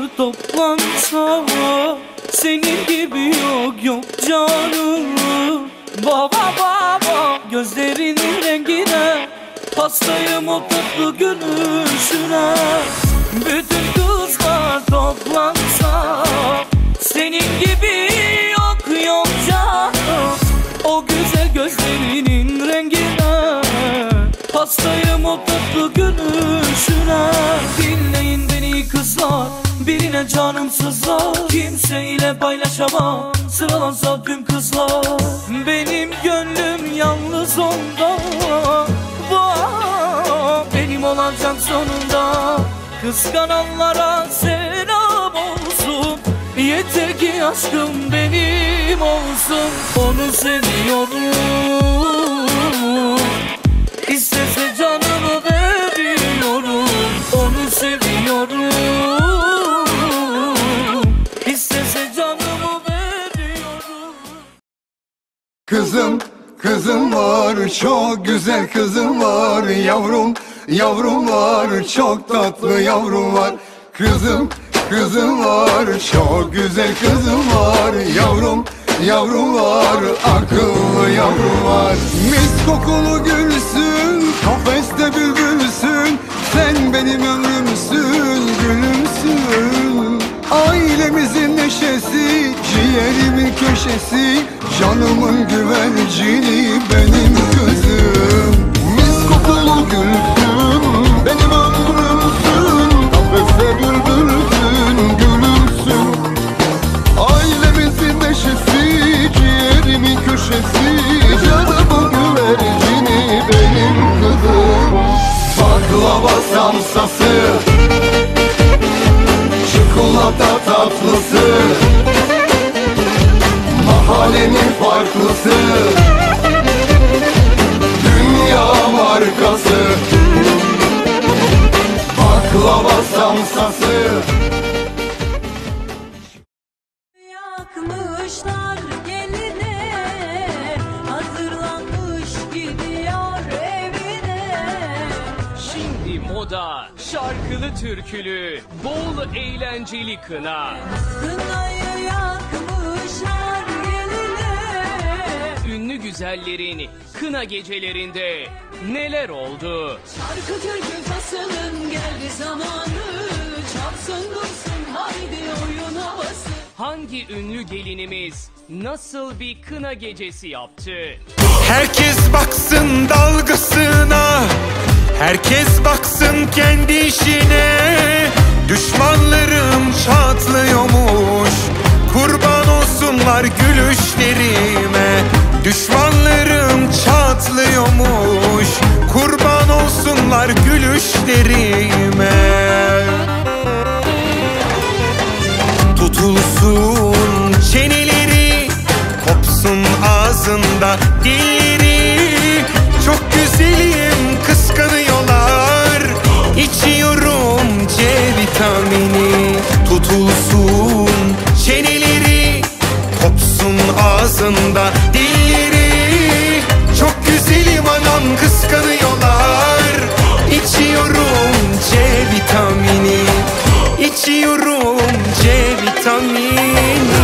toplansa senin gibi yok canım. Baba baba gözlerinin rengine, hastayım o tatlı gülüşüne. Bütün kızlar toplansa senin gibi yok canım. O güzel gözlerinin rengine, hastayım o tatlı gülüşüne. Dinleyin beni kızlar, birine canım sızlar. Kimseyle paylaşamam, sıralansa tüm kızlar. Benim gönlüm yalnız onda, benim olacak sonunda. Kıskananlara selam olsun, yeter ki aşkım benim olsun. Onu seviyorum, İstese canımı veriyorum. Onu seviyorum, İstese canımı veriyorum. Kızım var, çok güzel kızım var. Yavrum var, çok tatlı yavrum var. Kızım var, çok güzel kızım var. Yavrum var, akıllı yavrum var. Mis kokulu gülsün, kafeste bülbülsün. Sen benim ömrümsün, gülümsün. Ailemizin neşesi, ciğerimin köşesi. Canımın güvercini benim kızım. Mis kokulu gülsün, benim ömrümsün. Kafeste bülbülsün, gülümsün. Ailemizin neşesi, ciğerimin köşesi. Canımın güvercini benim kızım. Baklava samsası, çikolata tatlısı, mahallenin farklısı, dünya markası. Baklava samsası. Yakmışlar geline, hazırlanmış gidiyor evine. Şimdi moda, şarkılı türkülü, bol eğlenceli kına. Kınayı yakmışlar geline. Ünlü güzellerin kına gecelerinde neler oldu? Şarkı türkü fasılın geldi zamanı. Çalsın dursun haydi oyun havası. Hangi ünlü gelinimiz nasıl bir kına gecesi yaptı? Herkes baksın dalgasına, herkes baksın kendi işine. Düşmanlarım çatlıyormuş, kurban olsunlar gülüşlerime. Düşmanlarım çatlıyormuş, kurban olsunlar gülüşlerime. Tutulsun çeneleri, kopsun ağzında dilleri. Çok güzelim kıskanıyorlar, içiyorum C vitamini. Tutulsun çeneleri, kopsun ağzında dilleri. Çok güzelim anam kıskanıyorlar, içiyorum C vitamini. İçiyorum C vitamini.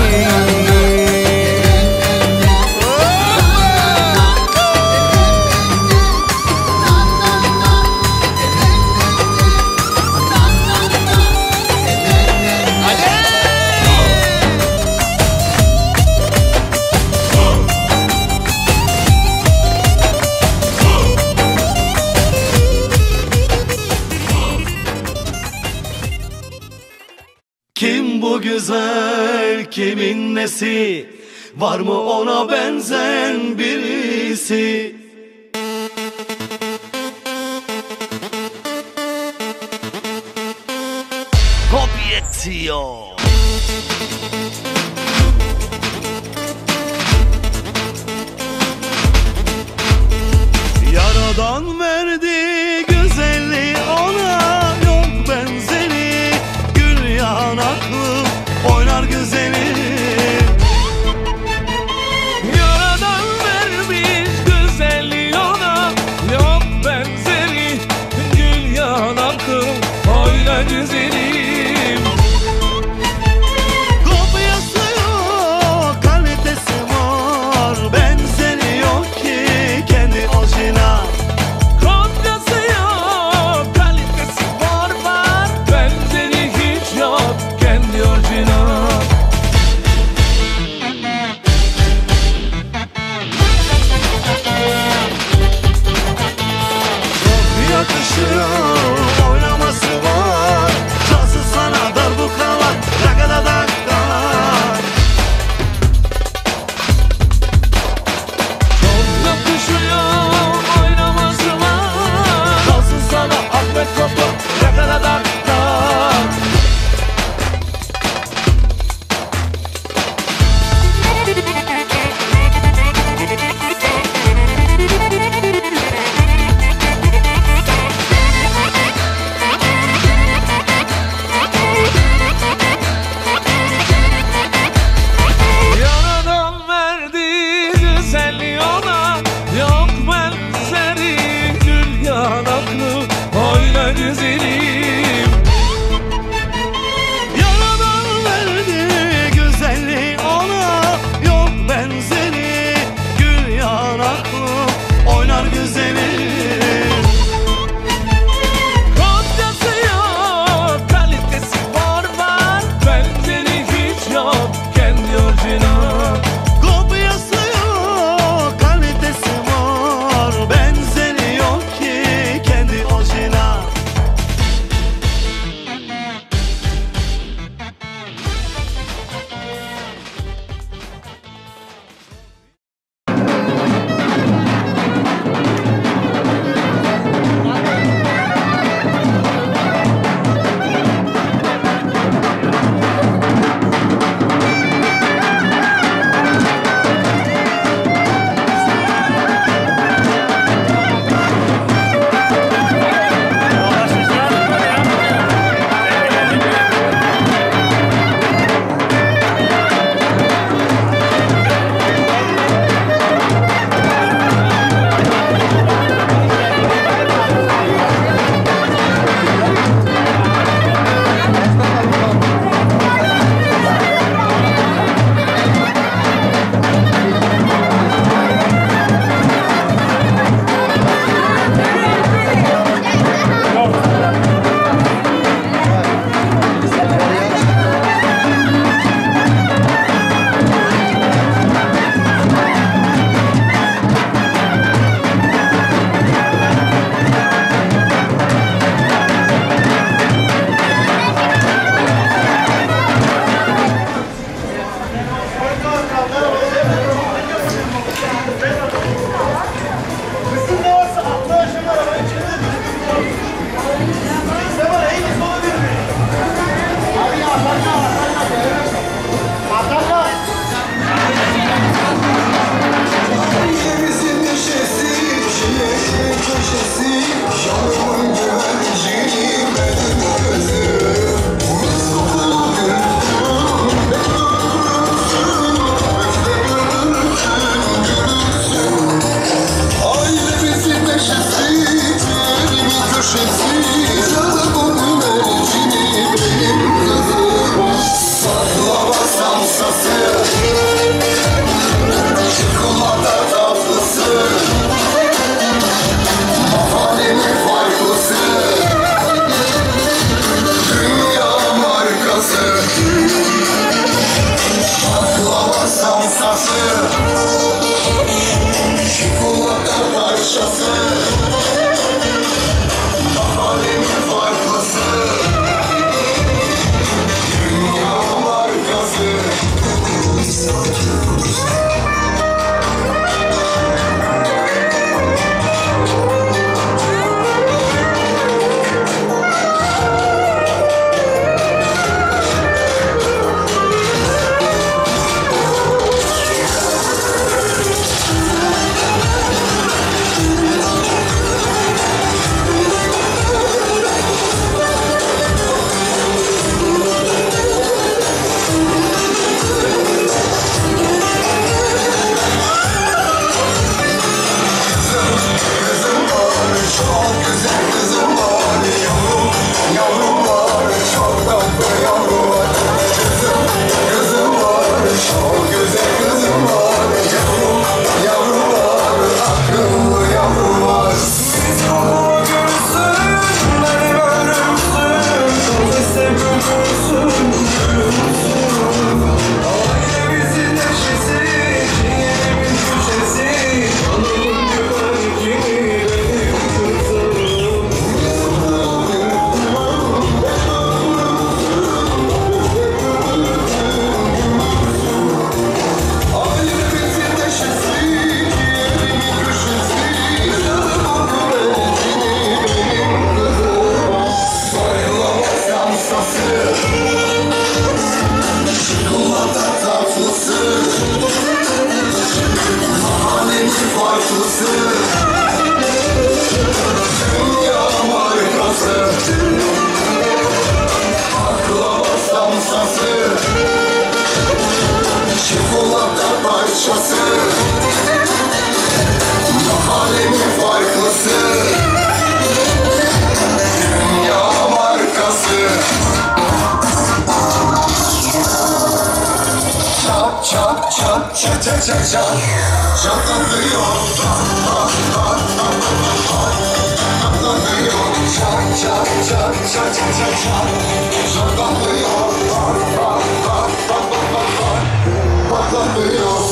Kim bu güzel, kimin nesi? Var mı ona benzen birisi? Kopyetiyor. Yaradan verdi güzelliği ona, yok benzeri. Gül yanaklı oynar güzeli. Yaradan vermiş güzelliği ona, yok benzeri. Gül yanaklı oynar güzelim. güzelim. Yaradan verdi güzelliği ona, yok benzeri. Gül yanaklı oynar güzelim. Kopyası yok, kalitesi var. Benzeri hiç yok, kendi orijinal. Kopyası yok, kalitesi var. Benzeri yok ki, kendi orijinal. çat çat çat çat çatlatıyor. Çatlatıyor. Çat çat çat çat çat çat çatlatıyor. Patlatıyor.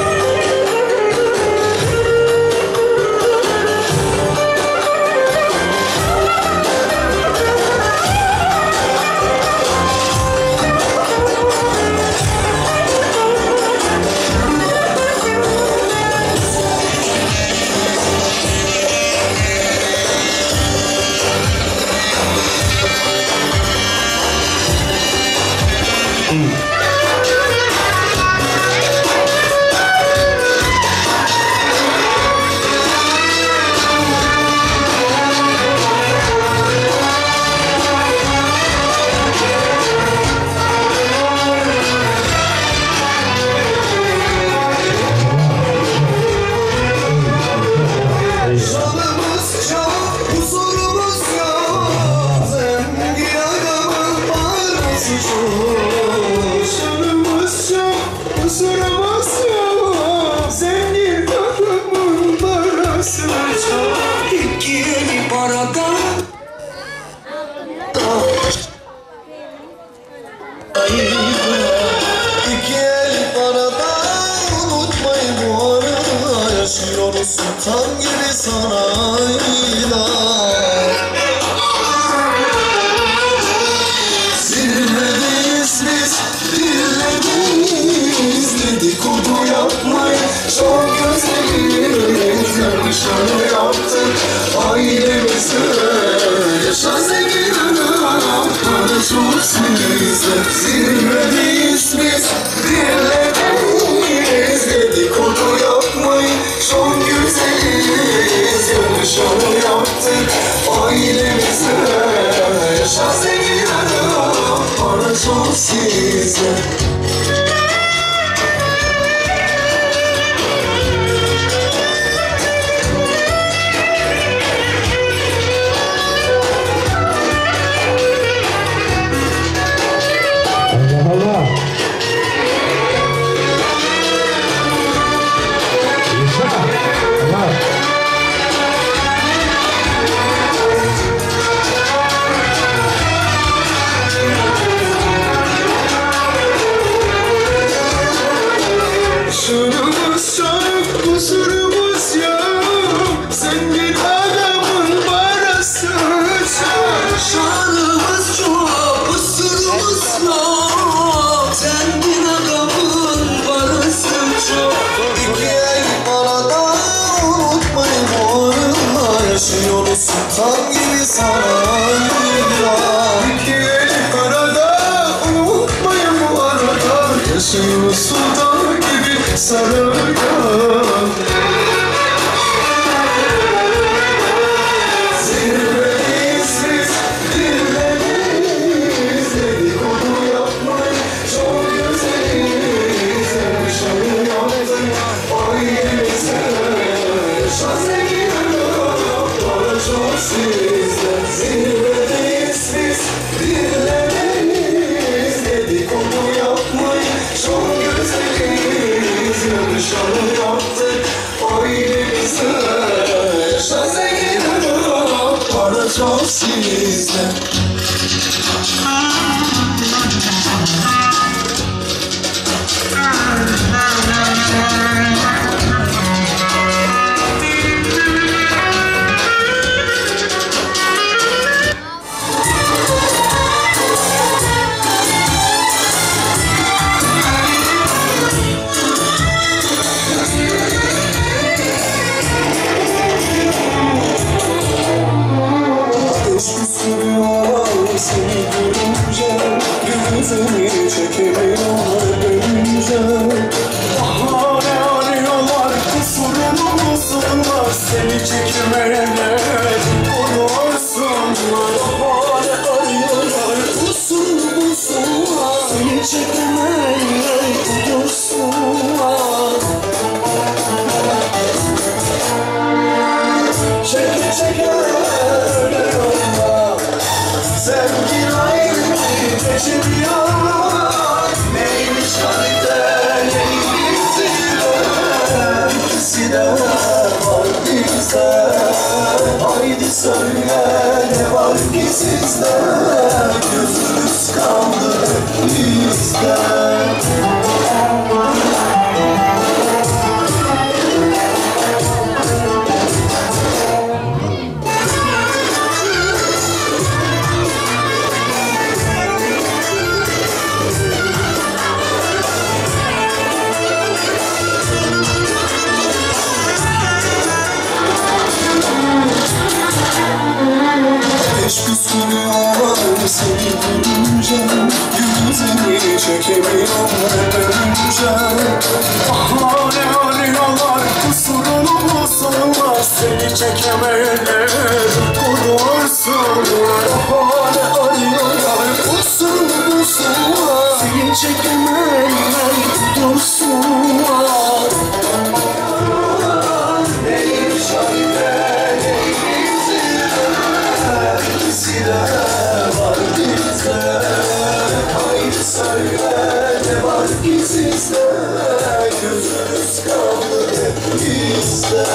Sultan gibi sarayda zirvedeyiz biz, birledeyiz dedikodu yapmayı çok güzeliz. Dışarı yaptık ailemizi, yaşa zengin anam, para çok sizde. Zirvedeyiz biz, birledeyiz dedikodu yapmayı çok güzeliz. Yarışanı yaptık ailemize, yaşa zengin adam, para çok sizde. Şunumuz çok, kusurumuz yok. Zengin adamın parası çok. Şanımız çok, kusurumuz yok. Zengin adamın parası çok. İki el parada unutmayın bu arada, yaşıyoruz sultan gibi sarayda. İki el parada unutmayın bu arada, yaşıyoruz sultan gibi sarayda. Zirvedeyiz biz, birledeyiz dedikodu yapmayı çok güzeliz. Yarışanı yaptık ailemize, yaşa zengin adam, para çok sizde. Zirvedeyiz biz, birledeyiz dedikodu yapmayı çok güzeliz. Yarışanı yaptık ailemize, yaşa zengin adam, para çok sizde. Seni görünce, gözümü çekemiyorum önce. bizde? Haydi söyle ne var ki sizde? Gözümüz kaldı bizde. Ateş püskürüyor seni görünce, gözümü çekemiyorum ölünce. Bahane arıyorlar kusurunu bulsunlar, seni çekemeyenler korursunlar. Bahane arıyorlar kusurunu bulsunlar, seni çekemeyenler korursunlar. Neyim şahide var bizde? Haydi söyle ne var ki sizde? Gözümüz kaldı hep bizde.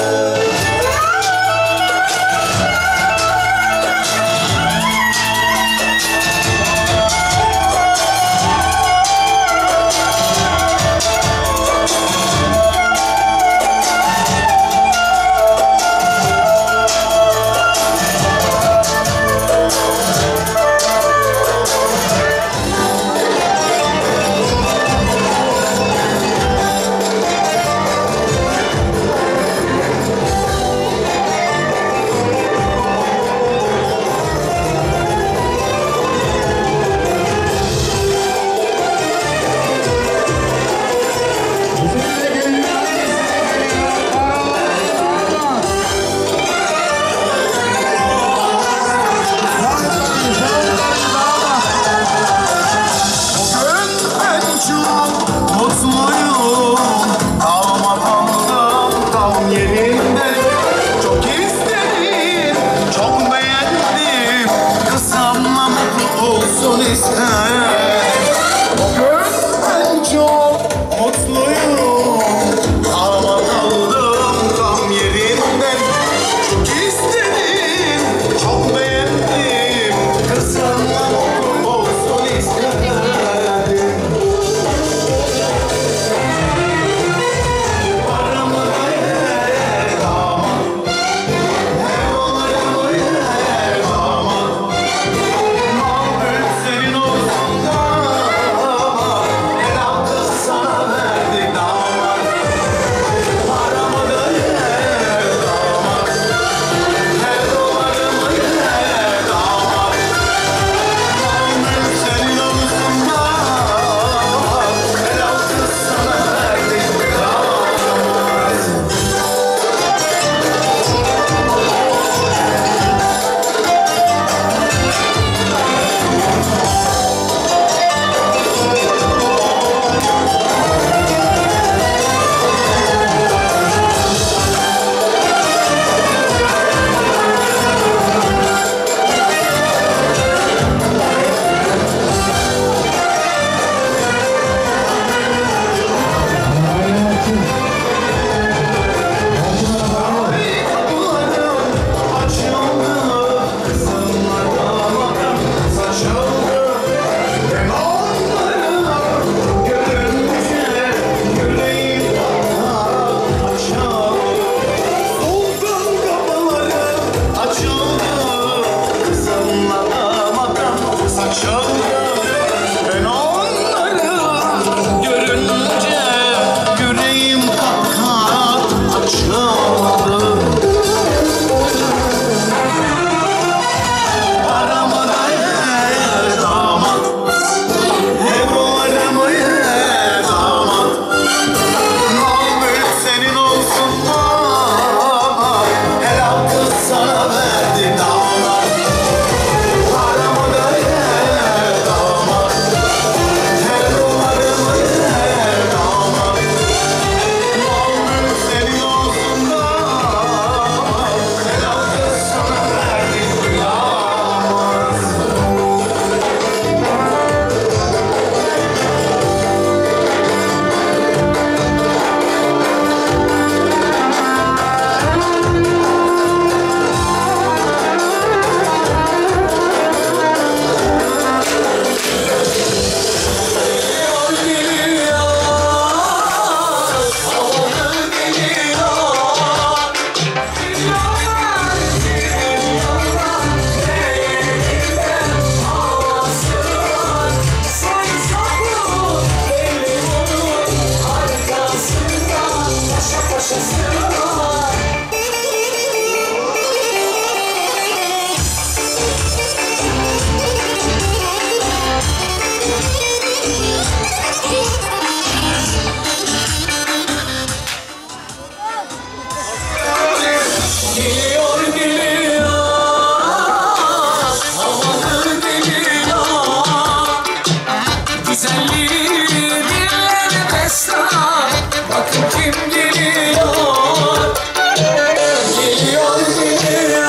sevgilim geliyor. Geliyor geliyor.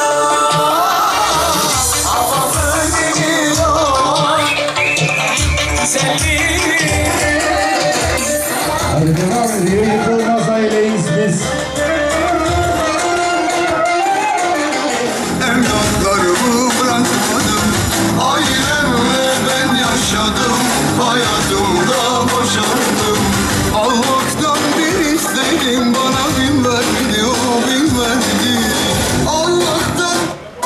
Havası geliyor. Güzelliği. Hadi devam ediyor. Yıkılmaz aileyiz biz. Evlatlarımı bırakmadım, ailemle ben yaşadım, hayatımda boşandım. Allah'tan bir istedim, bana bin verdi, o bin verdi. Allah'tan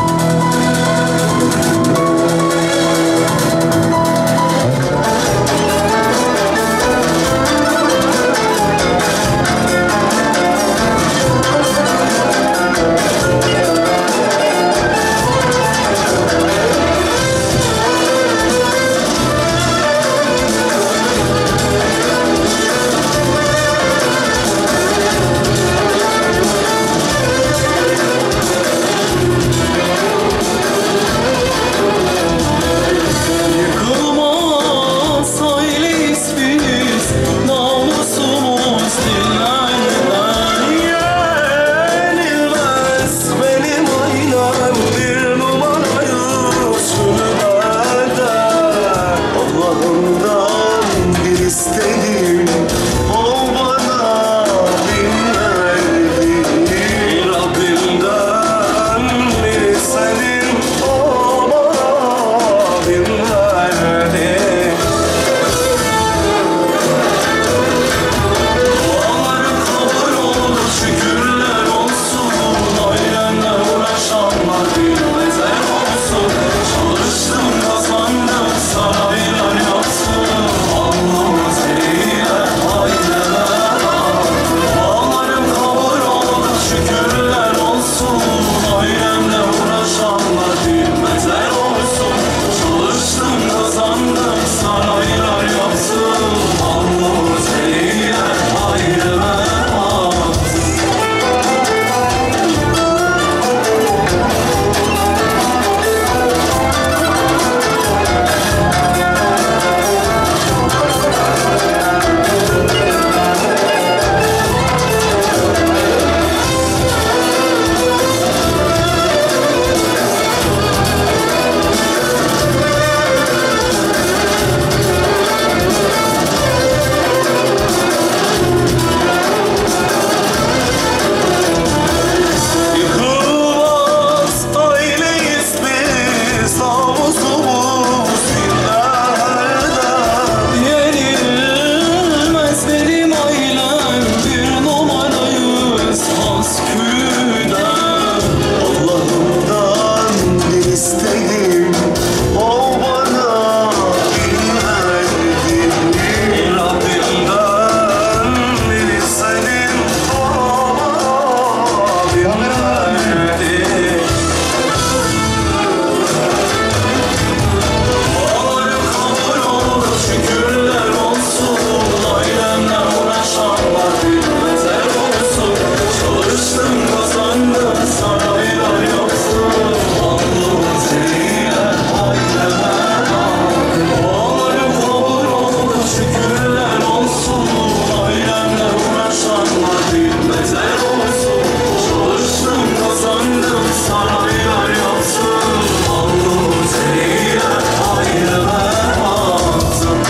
Yıkılmaz aileyiz biz, namusumuz dillerden yenilmez. Benim ailem bir numarayı sürmeden. Allah'ımdan bir istedim, o bana bin verdi. Rabbimden bir istedim, o bana bin verdi. Dualarım kabul oldu, şükürler olsun. Ailemle uğraşanlar bilmezler olsun. Çalıştım kazandım, saraylar yapsın. Allah'ım seninle aileme. Dualarım kabul oldu, şükürler olsun. Ailemle uğraşanlar bilmezler olsun. Çalıştım kazandım, saraylar yapsın. Allah'ım seninle aileme. Yıkılmaz aileyiz biz, namusumuz dillerden yenilmez. Benim ailem bir numarayız Haskü'den. Allah'ımdan bir istedim, o bana bin verdi. Rabbimden bir istedim, o bana bin verdi. Dualarım kabul oldu, şükürler olsun. Ailemle uğraşanlar bilmezler olsun. Çalıştım kazandım, saraylar yapsın. Allah'ım seninle aileme. Dualarım kabul oldu, şükürler olsun. Ailemle uğraşanlar bilmezler olsun. Çalıştım kazandım, saraylar yapsın. Allah'ım seninle aileme baksın.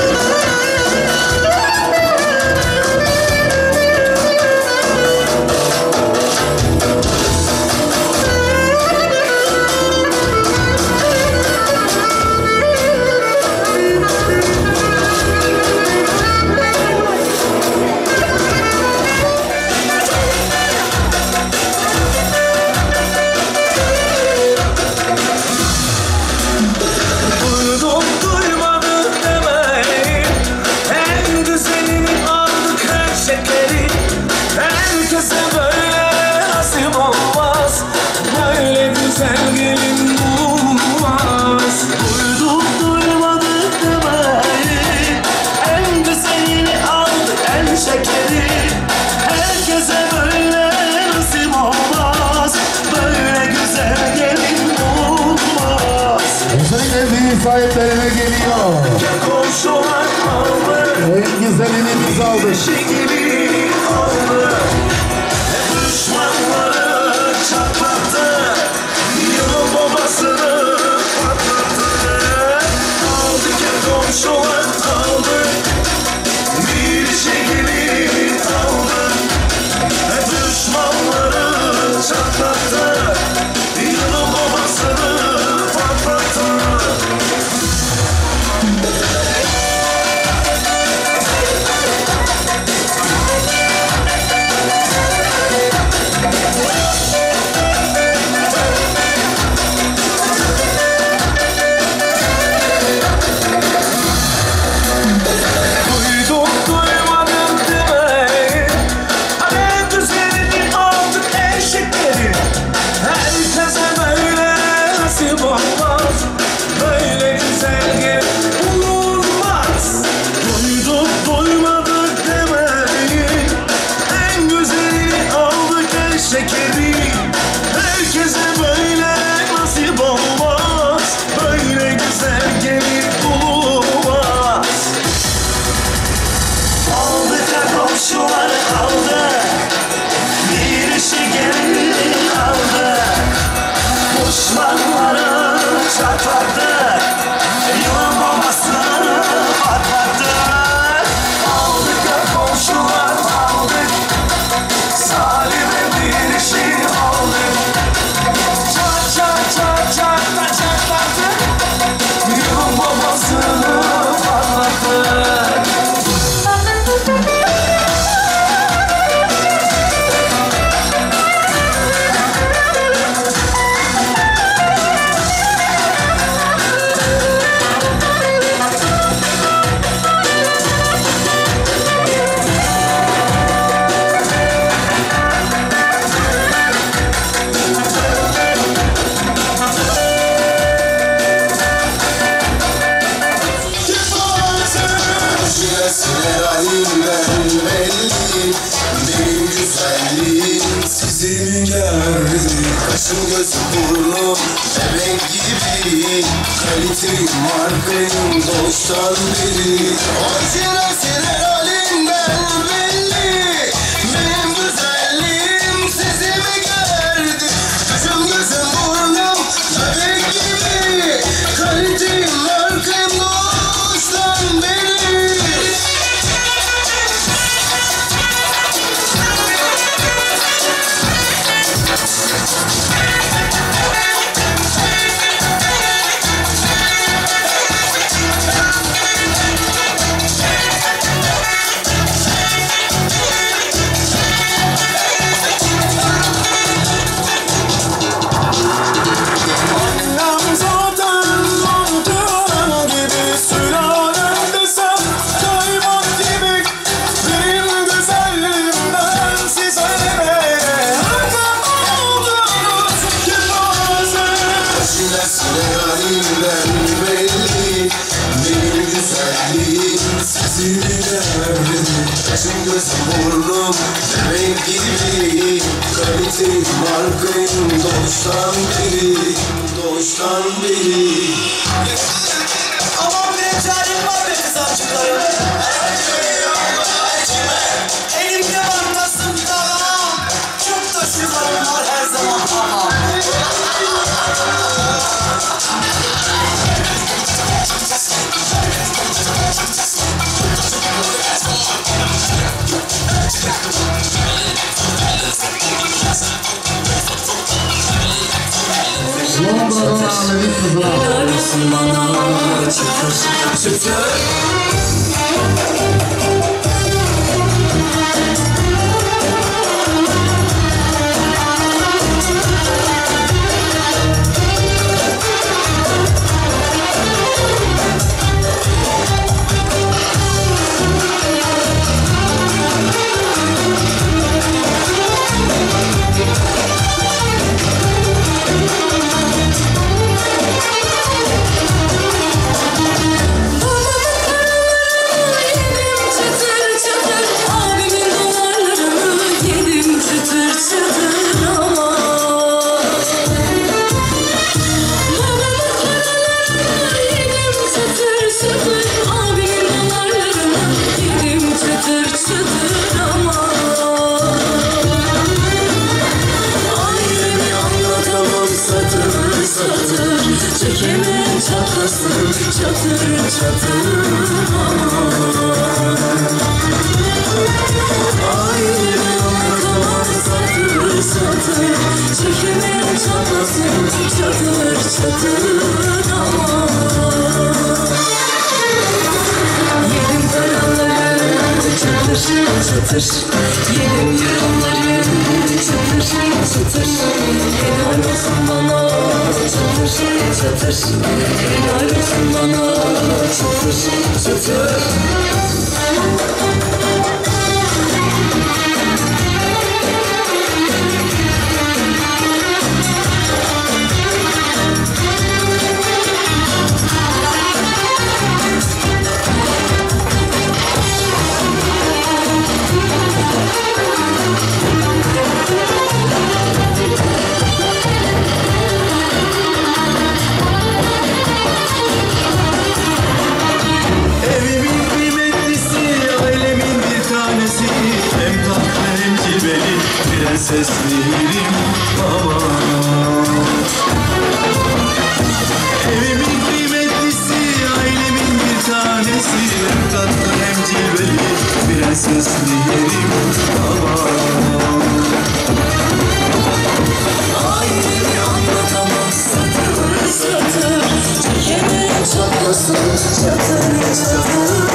Duydum duymadım demeyin, en güzelini aldık her şekeri. Herkese böyle nasip olmaz, böyle güzel gelin bulmaz. Duydum duymadım demeyin, en güzelini aldık en şekeri. Herkese böyle nasip olmaz, böyle güzel gelin bulmaz. Özellikle düğün sahiplerine geliyor. Komşular aldı, En güzelini biz aldık. şekeri aldı. babasını patlattı. Aldı ki komşular aldı, bir şekilde aldı. Düşmanları çatlattı, yılın babasını patlattı. Duyduk duymadık demeyin, en güzelini aldık eşekleri. Herkese böyle nasip olmaz, böyle güzel gelin bulunmaz. Duyduk duymadık demeyin, en güzelini aldık eşekleri. Herkese böyle nasip olmaz, böyle güzel gelin bulunmaz. Aldık da komşular aldı, bir işi gelin aldı. Düşmanları çatlattı, yılın babasını patlattı. Aldık da komşular aldık, Salim'e bir işi aldık. Çat çat çat çat da çatlattı, yılın babasını patlattı. Çilesiler halimden belli, benim güzelliğim sizi mi gördü? Kaşım gözüm burnum bebek gibi, kaliteli markayım doğuştan beri. O çilesiler halimden belli, benim güzelliğim sizi mi gördü? Kaşım gözüm burnum bebek gibi, kaliteli markayım doğuştan beri. Annem zaten mantıran gibi, sülalem desem kaymak gibi. Benim güzelliğimden size ne? Arkam oldunuz ki bazen. Çilesiler halimden belli, benim güzelliğim sizi mi gördü? Kaşım gözüm burnum bebek gibi, kaliteli markayım doğuştan beri, doğuştan beri. Aman bir ecalim var be kızarcıklarım. Elimde var nasıl bir dağlam, çok da şımarım var her zaman. Londra'dan Ahmet'in kızlar. Neredesin bana çıtır çıtır? satır çekemeyen çatlasın çatır çatır ayrı anlatamam satır satır çekemeyen çatlasın çatır çatır yedim paraları çatır çatır yedim yorumları çatır çatır helal olsun bana çatır çatır helal olsun bana çatır çatır Seslerim aman evimin kıymetlisi ailemin bir tanesi hem tatlı hem cilveli prenseslerim aman ayrı anlatamam satır satır çekemeyen çatlasın çatır çatır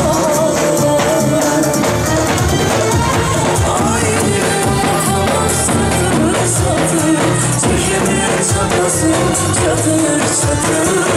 çatır çatır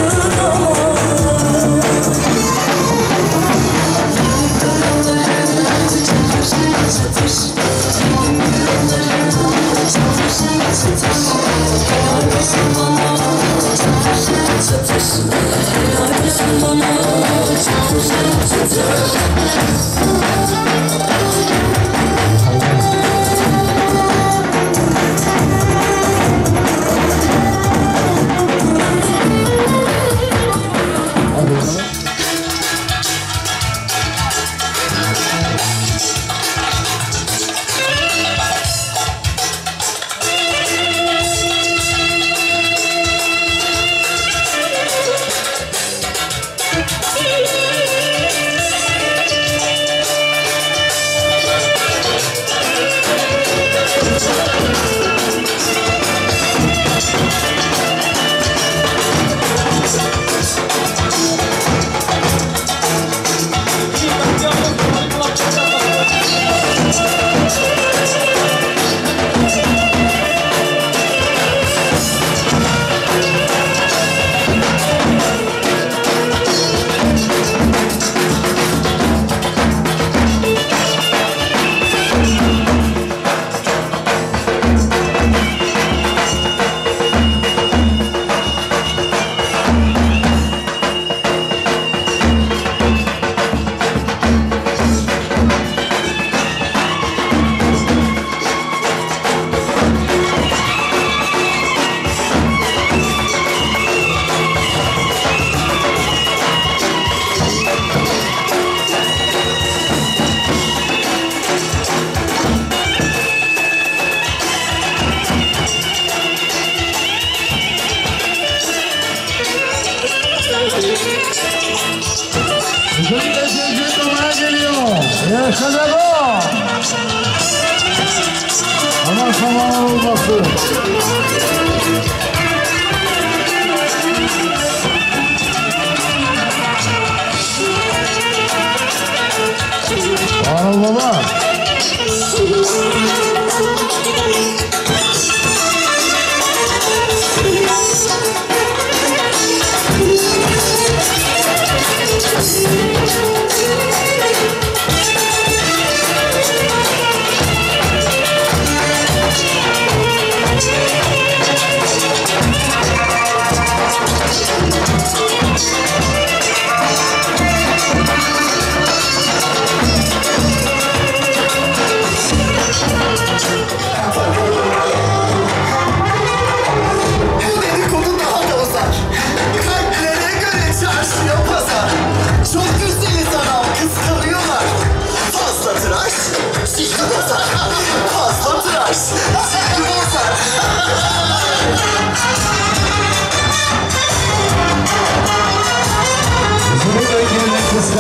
Yaşadı bu. Ama zaman olmasın. Anıl baba.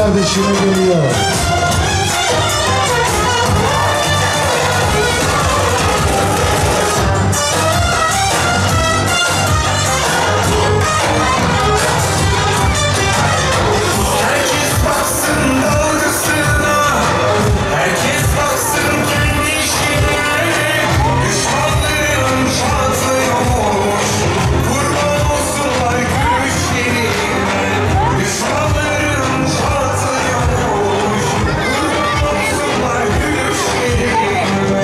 kardeşine geliyor. Herkes baksın dalgasına, herkes baksın kendi işine. Düşmanların çatlıyormuş, kurban olsunlar gülüşlerine. Düşmanların çatlıyormuş, kurban olsunlar gülüşlerine.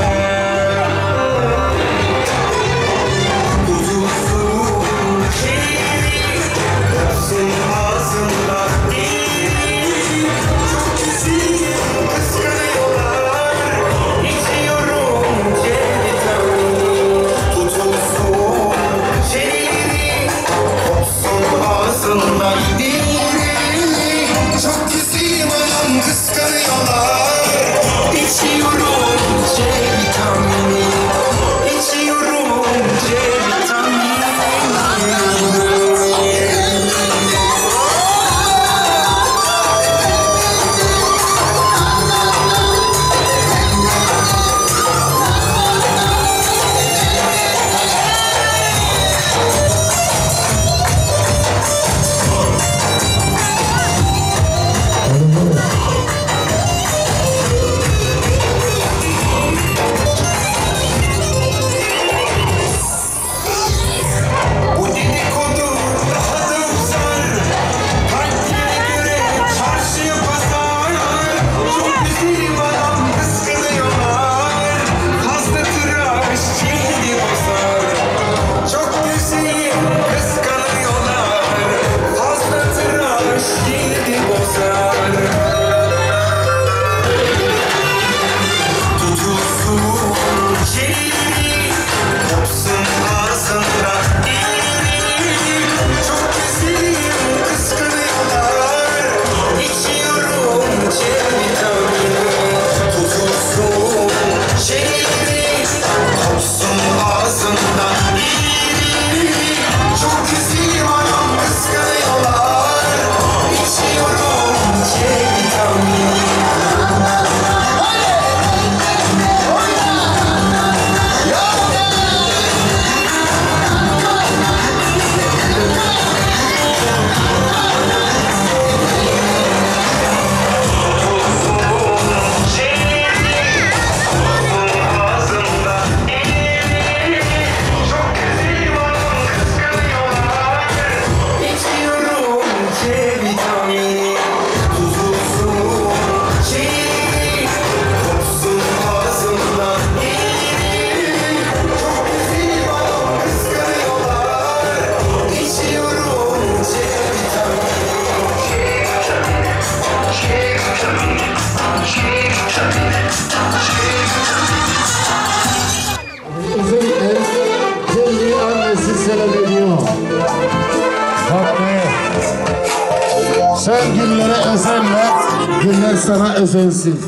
Tutulsun çiğ, kopsun ağzından değil. Çok güzelim kıskanıyorlar, içiyorum C-vitamini. Tutulsun çiğ, kopsun ağzından değil. Çok güzelim anam kıskanıyorlar, içiyorum C-vitamini. İçiyorum C-vitamini. Bu dedikodu daha da uzar, kalplere göre çarşıya pazar. Çok güzelim adam kıskanıyorlar, fazla tıraş cildi bozar. Çok güzelim kıskanıyorlar, fazla tıraş cildi bozar. Tutulsun çiğ, kopsun ağzından değil. Çok güzelim kıskanıyorlar, içiyorum C-vitamini. Tutulsun çiğ, kopsun ağzından değil. Çok güzelim anam kıskanıyorlar, içiyorum C-vitamini. Özellikle kendi annesi selam ediyor. Fatma'ya. Sen güllere özenme, güller sana özensin.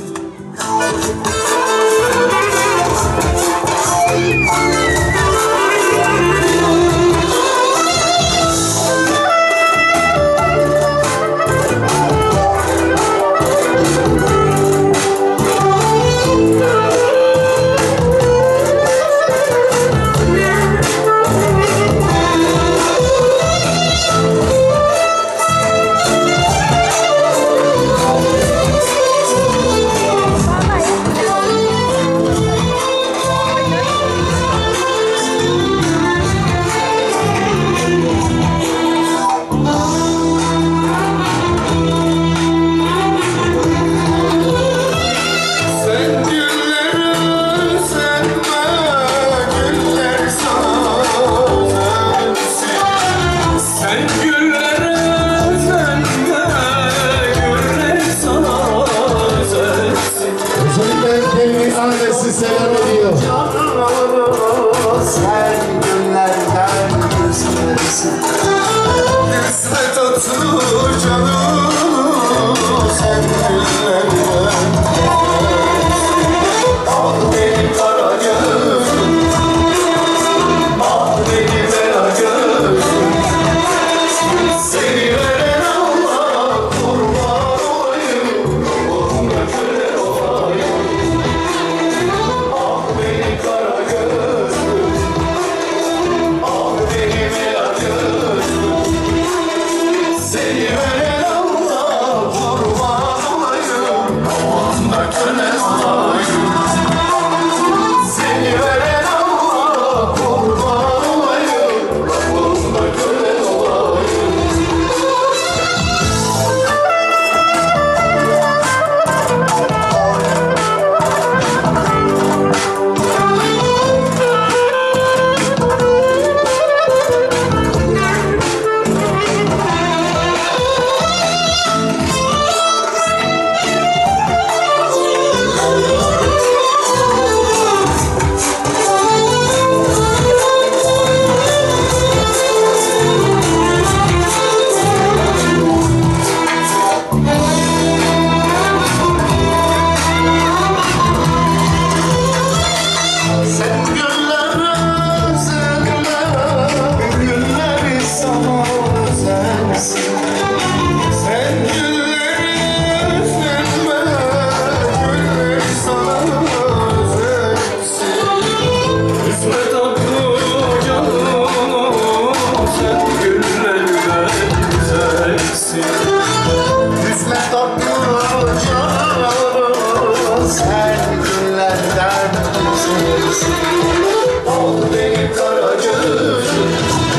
sevsin. Sen gülleri üzülme, gülleri sana özensin. Üzme tatlı canım, sen güllerden güzelsin. Üzme tatlı canım, sen güllerden güzelsin. Al benim kara gözüm,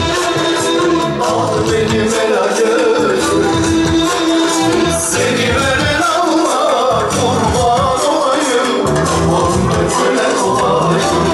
al benim ela gözüm. Seni veren Allah kurban olayım, onunla kölen olayım.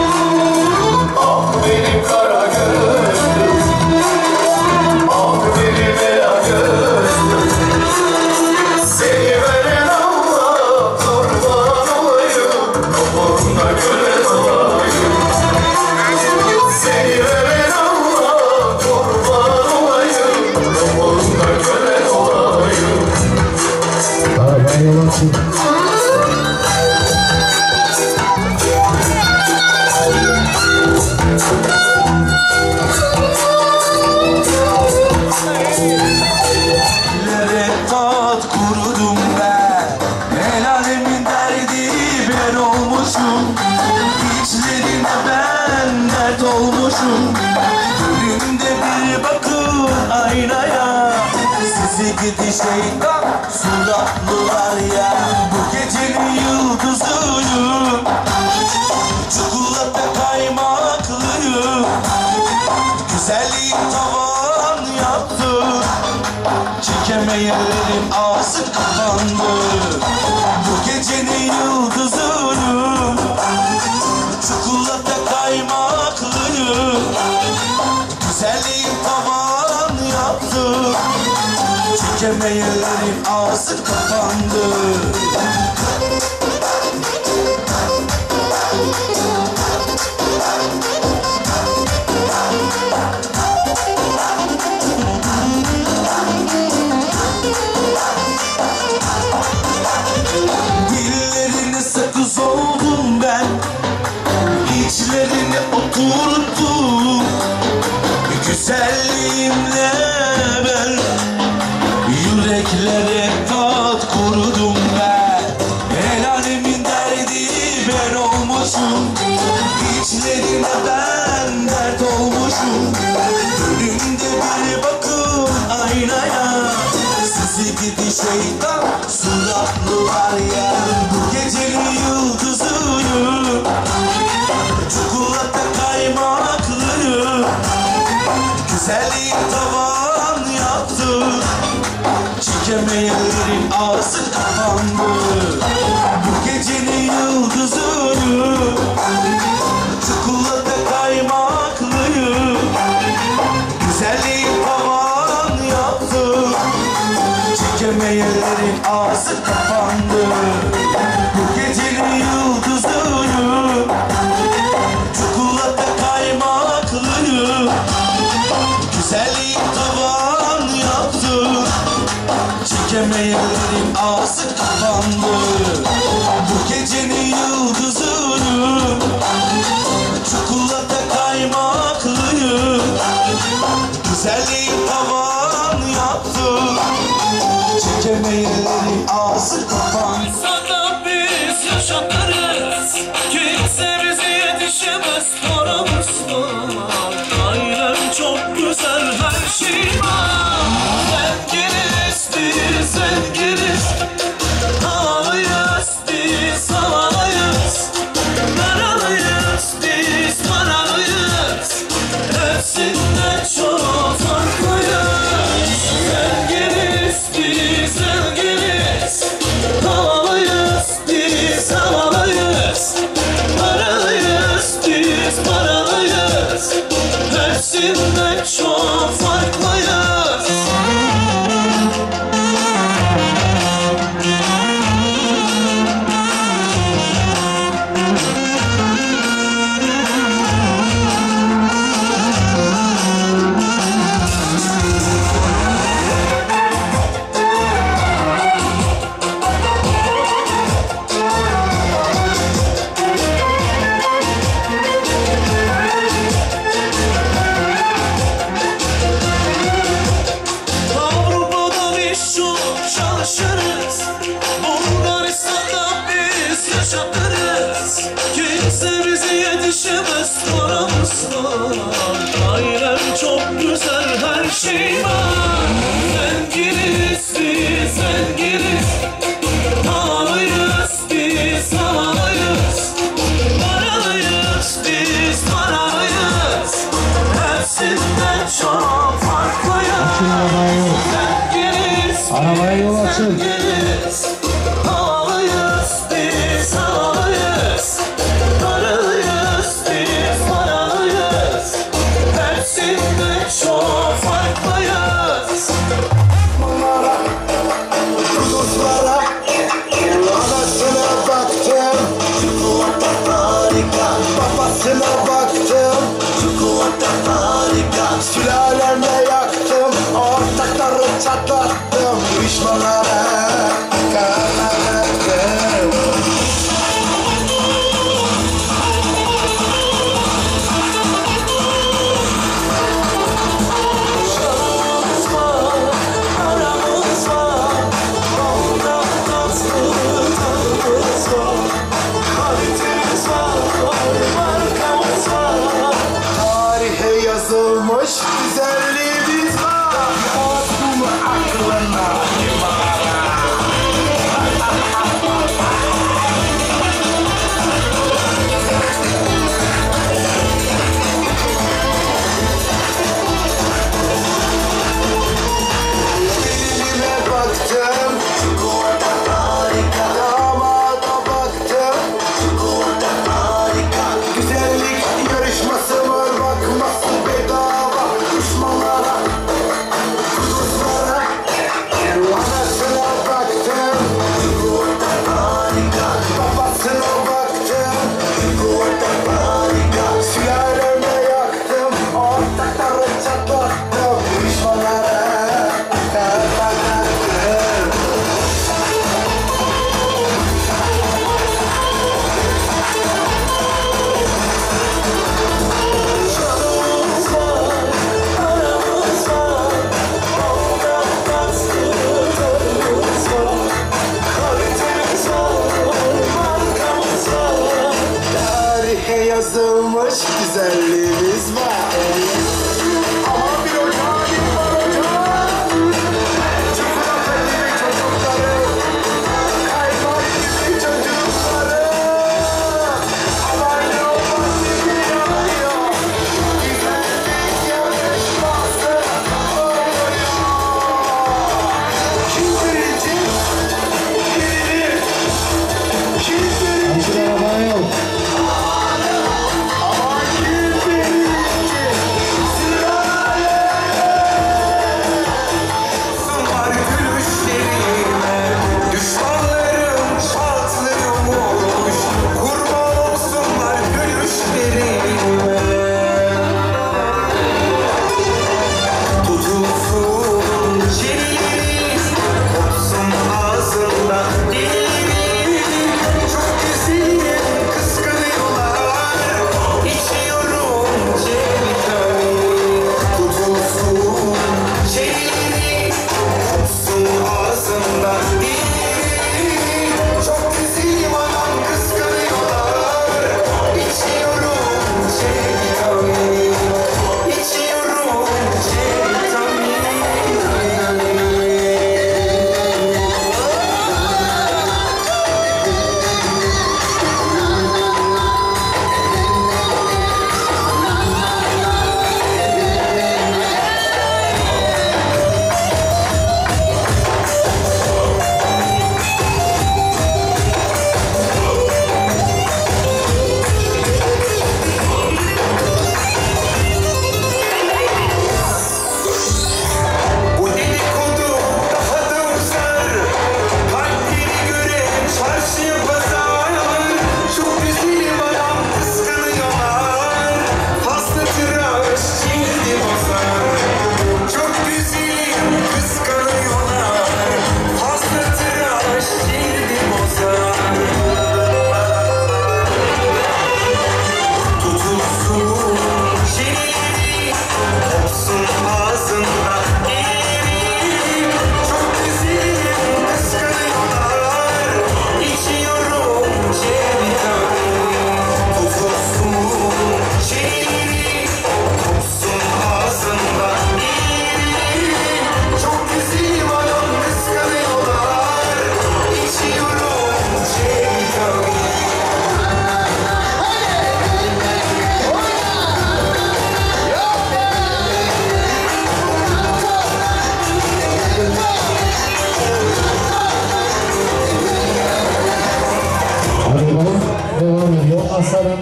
Al benim kara gözüm, al benim ela gözüm. Seni veren Allah kurban olayım, onunla kölen olayım. Seni veren Allah kurban olayım, onunla kölen olayım. Arabayı yol açın. Dillere tat kurudum ben. El alemin derdi ben olmuşum. İçlerine ben dert olmuşum. Önümde bir bakın aynaya. Sizi gidi şeytan suratlılar ya. Bu gecenin yıldızıyım. Çikolata kaymaklıyım. Güzelliğin tavan yaptı. Çekemeyenlerin ağzı kapandı. Bu gecenin yıldızıyım. Çikolata kaymaklıyım. Güzelliğin tavan yaptı. Çekemeyenlerin ağzı kapandı. Dillerine sakız oldum ben. İçlerine oturttum. Güzelliğimle ben yüreklere tat kurudum ben. El alemin derdi ben olmuşum. İçlerine ben dert olmuşum. Önümde bir bakın aynaya. Sizi gidi şeytan suratlılar ya. Bu gecenin yıldızıyım. Çikolata kaymaklıyım. Güzelliğin tavan yaptı. Çekemeyenlerin ağzı kapandı. Bu gecenin yıldızıyım. Çikolata kaymaklıyım. Güzelliğin tavan yaptı. Çekemeyenlerin ağzı kapandı. Bu gecenin yıldızıyım. Çikolata kaymaklıyım. Güzelliğin tavan yaptı. Çekemeyenlerin ağzı kapandı. Bu gecenin yıldızıyım. Çikolata kaymaklıyım. Güzelliğin tavan yaptı. Çekemeyenlerin ağzı kapandı. Sana biz yaşatırız, kimse bize yetişemez, paramız var. Ailem çok güzel, her şey var. Zenginiz biz, zenginiz. Havalıyız biz, havalıyız. Paralıyız biz, paralıyız. Hepsinden çok farklıyız. Zenginiz biz, zenginiz. şey var. Zenginiz biz zenginiz, paralıyız biz paralıyız, paralıyız biz paralıyız. Hepsinden çok farklıyız. Zenginiz Arabaya yol açın. zenginiz, paralıyız biz paralıyız, paralıyız biz paralıyız. Hepsinden çok farklıyız. Kuduzlara anasına baktım, Çikolata harika, babasına baktım, çikolata harika. sülalemle yaktım, ortakları çatlattım, düşmanlara kanattım. Şanımız var, paramız var, ondan nasıl tanımız var. Kalitemiz var, markamız var. Tarihe yazılmış güzelliğimiz var. Attım aklına limara.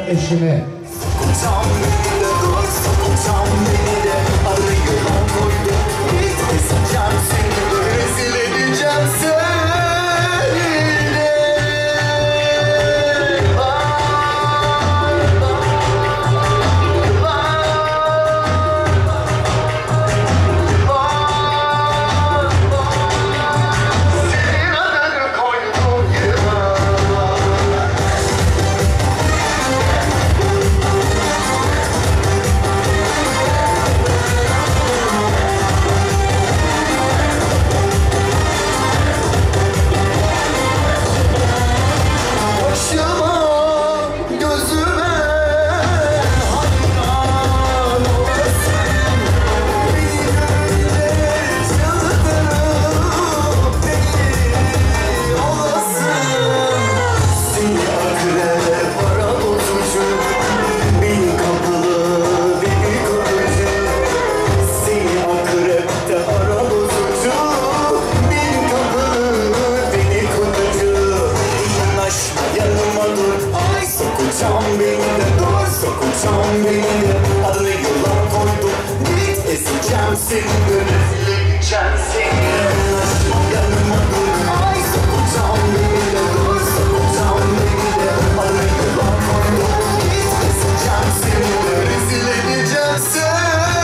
eşine. Tam beni de dursa, tam beni de arayılan koydu. Gitmeyeceğim seni, rezil edeceğim seni. Senin adını koydum yılan. Başıma, gözüme hayran olasın. Beni görünce çıldırıp deli olasın. Seni akrep para bozucu, beni kapılı, beni korucu. Seni akrepte ara bozucu, beni kapılı, beni korucu. Yanaşma yanıma dur, ay sokacağım beni de dur, sokacağım beni de adını yılan koydum. Git ezeceğim seni, rezil edeceğim seni. Yanaşma yanıma dur, ay sokacağım beni de dur, sokacağım beni de adını yılan koydum. Git ezeceğim seni, rezil edeceğim seni.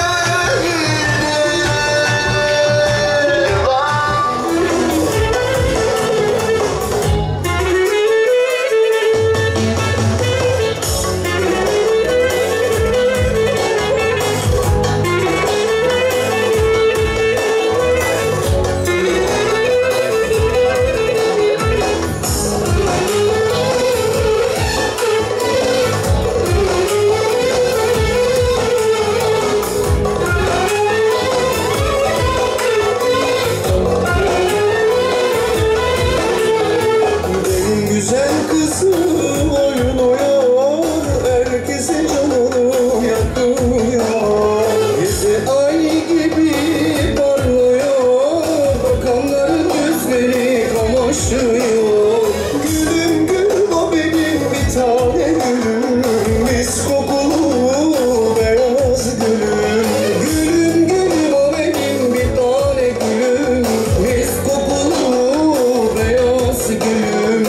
Benim güzel kızım oyun oynar, herkesin canını yakıyor. Yüzü ay gibi parlıyor, bakanların gözleri kamaşıyor. Gülüm gülüm o benim bir tane gülüm, mis kokulu beyaz gülüm. Gülüm gülüm o benim bir tane gülüm, mis kokulu beyaz gülüm.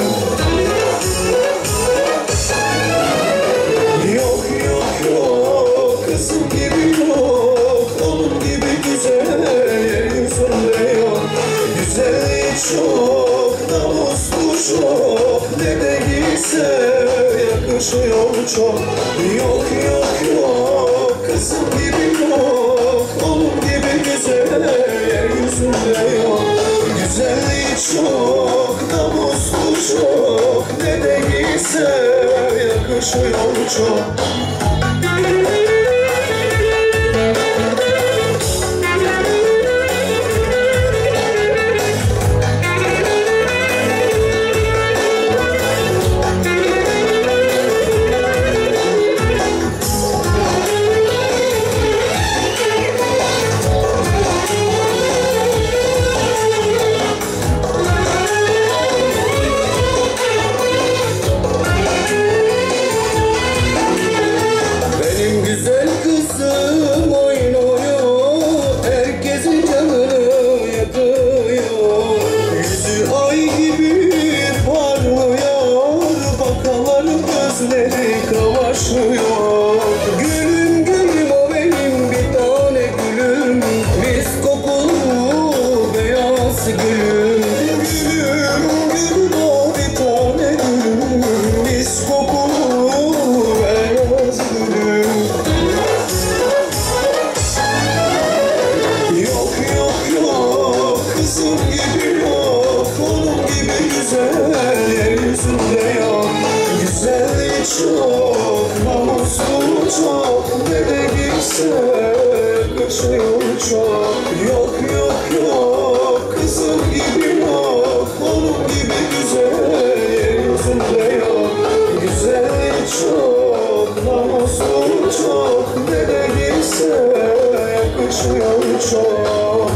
Yok yok yok, kızım gibi yok, onun gibi güzel yeryüzünde yok. Güzelliği çok, namuslu çok, ne de giyse yakışıyor çok. Yok yok yok, kızım gibi yok, onun gibi güzel yeryüzünde yok. Güzelliği çok, namuslu çok, ne de giyse yakışıyor çok. Benim güzel kızım oynuyor, herkesin canını yakıyor. Yüzü ay gibi parlıyor, bakanların gözleri kamaşıyor. Gülüm gülüm o benim bir tane gülüm, mis kokulu beyaz gülüm. Gülüm gülüm o bir tane gülüm, mis kokulu beyaz gülüm. Yok yok yok, kızım gibi yok, onun gibi güzel yeryüzünde yok. Güzelliği çok, namuslu çok, ne de giyse yakışıyor çok. Yok yok yok, kızım gibi yok, onun gibi güzel yeryüzünde yok. Güzelliği çok, namuslu çok, ne de giyse yakışıyor çok.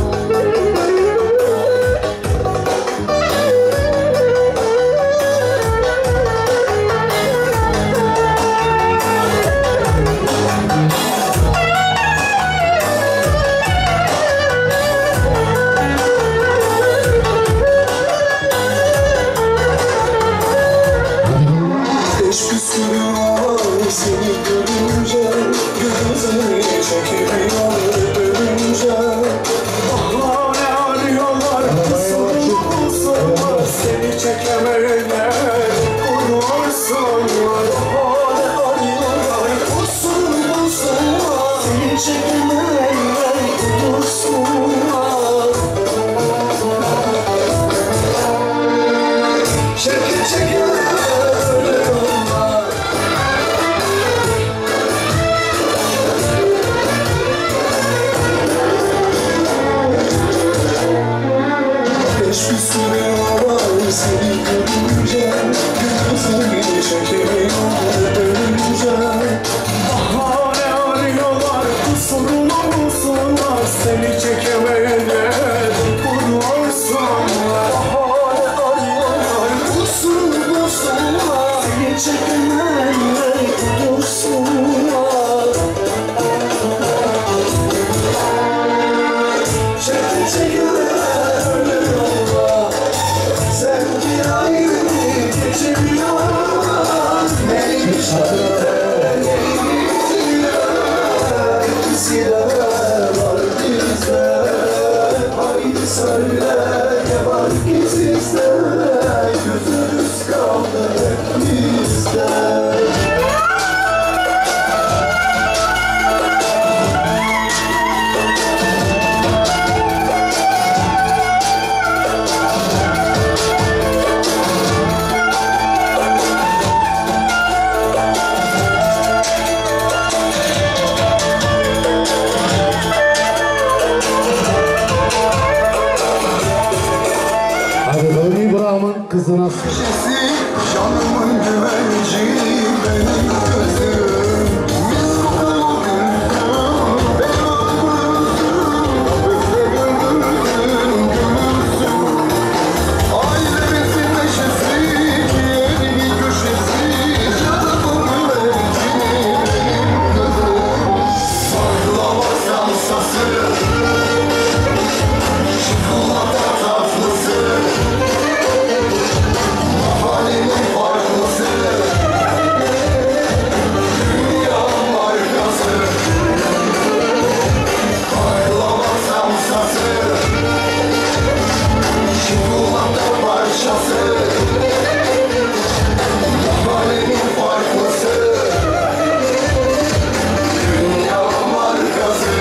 sevmeye vuruyorsun. Bahane arıyor usul bozulma, seni çekemem dursunlar. Çekecekler öyle yolla, sen bir ayrı geçemiyorsun. Neymiş adı? Söyle ne var ki sizde, gözünüz kaldı hep bizde. Kızına canımın güvenci benim gözüm. Mis kokulu gülsün, benim gülsün, gülsün. Ailemizin neşesi, yerimin köşesi, canımın güvenci benim gözüm. Baklava salsası, çikolata tatlısı, mahallenin farklısı, dünya markası. Baklava samsası, çikolata parçası, mahallenin farklısı, dünya markası.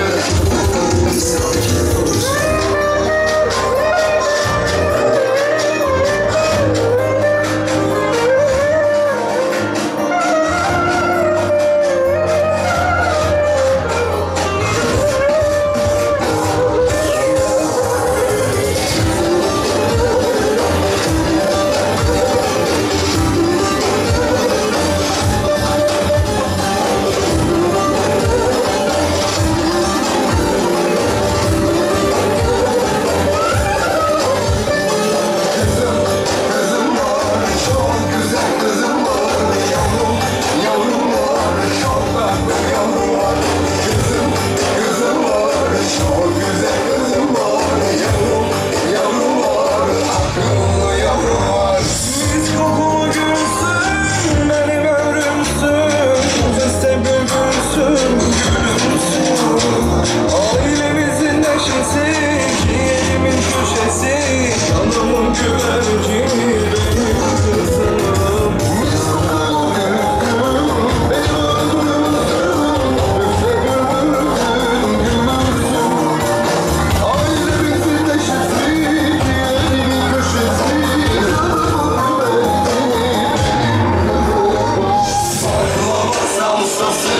Kızım var, çok güzel kızım var. Yavrum var, çok tatlı yavrum var. Kızım var, çok güzel kızım var. Yavrum var, akıllı yavrum var. Mis kokulu gülsün, benim ömrümsün. Seste bülbülsün, gülümsün. Ailemizin neşesi, yerimin köşesi, canımın güverci benim kızım. Mis kokulu gülsün, benim ömrümsün. Seste bülbülsün, gülümsün. Ailemizin neşesi, yerimin köşesi, canımın güverci benim kızım. Baklava salsası,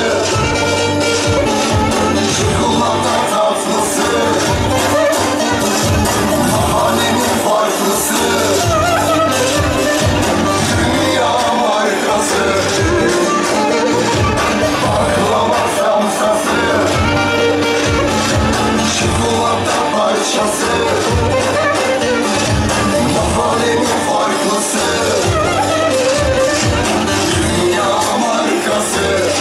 çikolata tatlısı, mahallenin farklısı, dünya markası. Baklava samsası, çikolata parçası, mahallenin farklısı, dünya markası.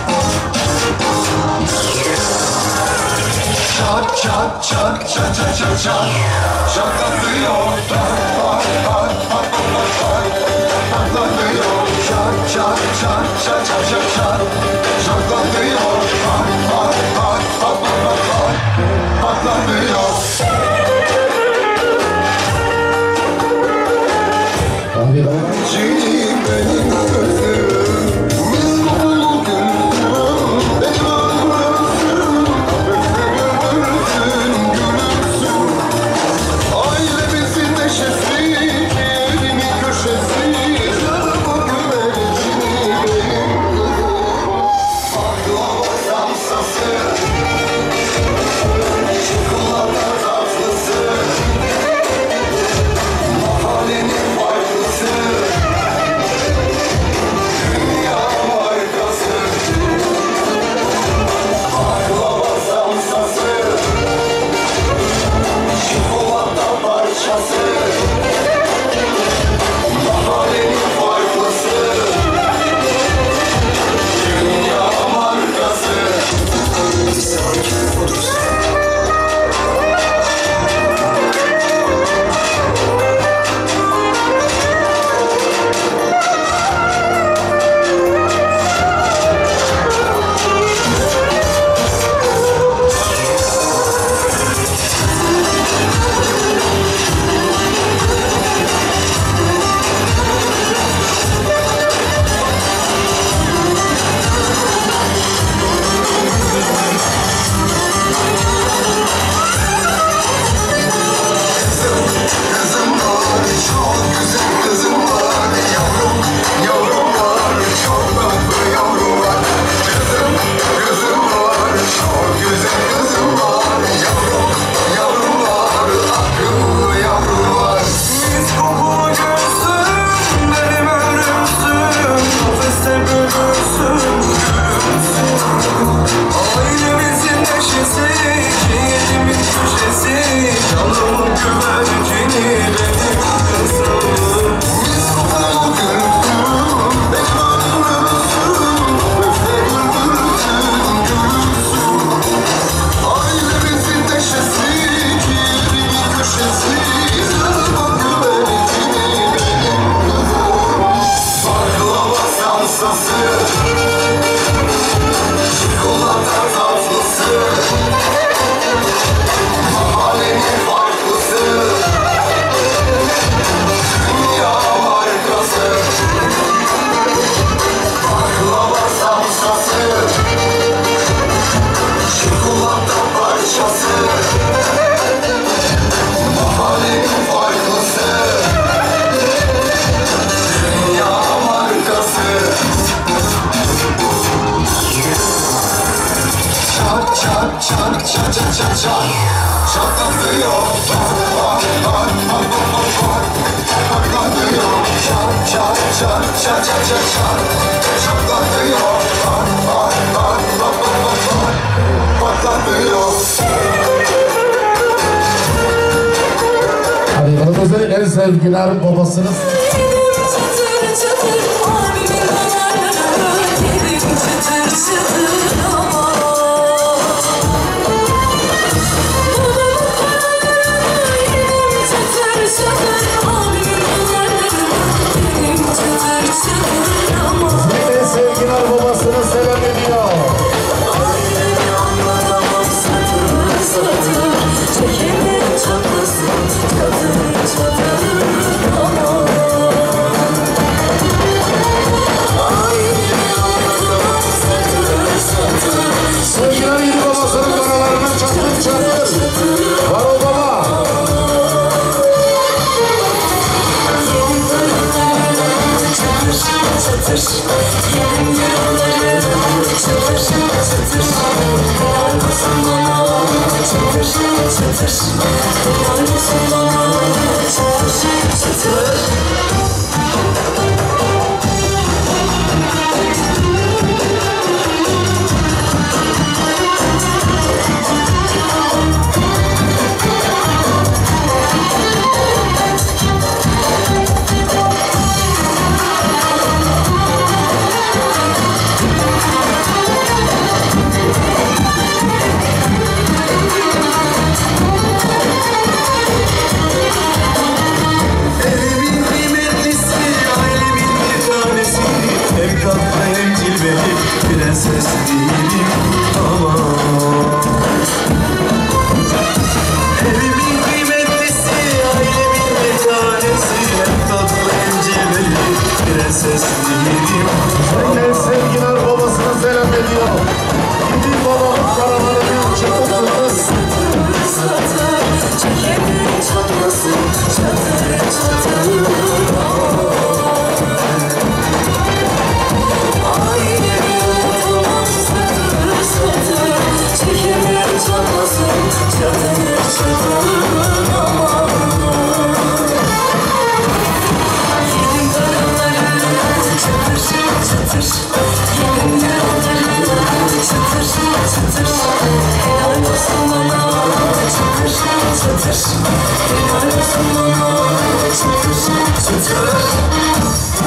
Çat çat çat çat çat çat çat, şakasıyor. Pat pat pat pat pat pat, patlatıyor. Çat çat çat çat çat çat çat, şakasıyor. Pat pat pat pat pat pat pat, patlatıyor. Ciğerim benim gözüm, mis kokulu gülsün, benim ömrümsün. Gülsün, gülsün. Ailemizin neşesi, yerimin köşesi, canımın güverci benim kızım. Baklava samsası, çikolata güvercini benim kızım. Ailemizin neşesi, kirimin köşesi, zırhın güvercini benim kızım. Baklava salsası, çikolata tatlısı, mahallenin farklısı, dünya markası. Baklava salsası, çikolata parçası, mahallenin farklısı, dünya markası. Çat çat çat çat çat çat çat, çatlatıyor. Patlatıyor. Çat çat çat çat çat çat çat, çatlatıyor. Patlatıyor. Hadi yılımızın en sevgiler babasınız. Çıtır çıtır abimin damarları, yedim çıtır çıtır ama. Yedim çıtır çıtır abimin damarları, yedim çıtır çıtır ama. En sevgiler babasını selam ediyor. Ailemi anlatamam satır satır, çekerim çatlasın çatır çatır ama. Ailemi anlatamam satır satır, Sevgiler iyi babasının karalarını çatır çatır. Var o baba. çatır yedim yaraları çatır çatır, helal olsun bana çatır çatır, helal olsun bana çatır çatır. Evimin kıymetlisi, ailemin bir tanesi. Hem tatlı hem cilveli, prenses değilim ama. Evimin kıymetlisi, ailemin bir tanesi. Hem tatlı hem cilveli, prenses değilim ama. En sevgiler babasını selam ediyor. Gidin babamın karalarını çatır çatır. Çekerim çatlasın çatır çatır. Ailemi anlatamam satır satır, çekerim çatlasın çatır çatır ama. Yedim karaları çatır çatır, yedim yaraları çatır çatır, helal olsun bana çatır çatır, helal olsun bana çatır çatır.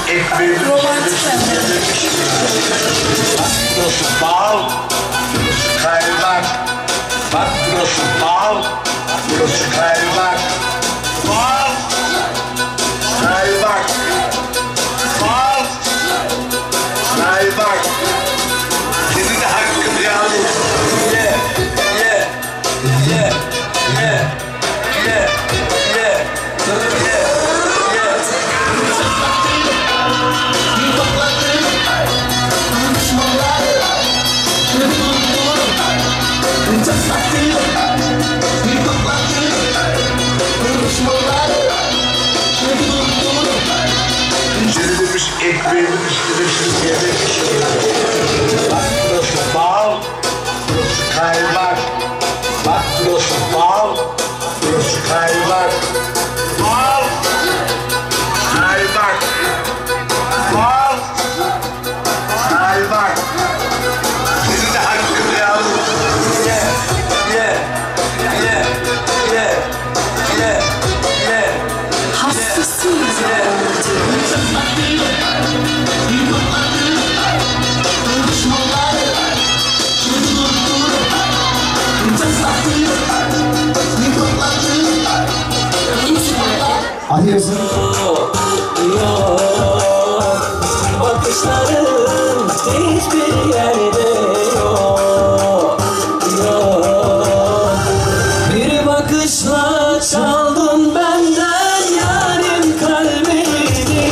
ekmeğimiz. Romantik hem de. Bak burası bal, burası kaymak. Bak burası bal, burası kaymak. Bal, kaymak. Bal, kaymak. Senin de hakkın yavrum. Ye, ye, ye, ye, ye, ye, ye, ye. Çürümüş ekmeğimin üstüne şu yemek işliyor. Bak burası bal, burası kaymak. Bak burası bal, burası kaymak. Bal, kaymak. Bal, kaymak. Senin de hakkın yavrum. Ye, ye, ye, ye, ye, ye. Hastasıyız ya. Hadi yazın. Bakışların hiçbir yerde yok, yok. Bir bakışla çaldın benden yarim kalbini.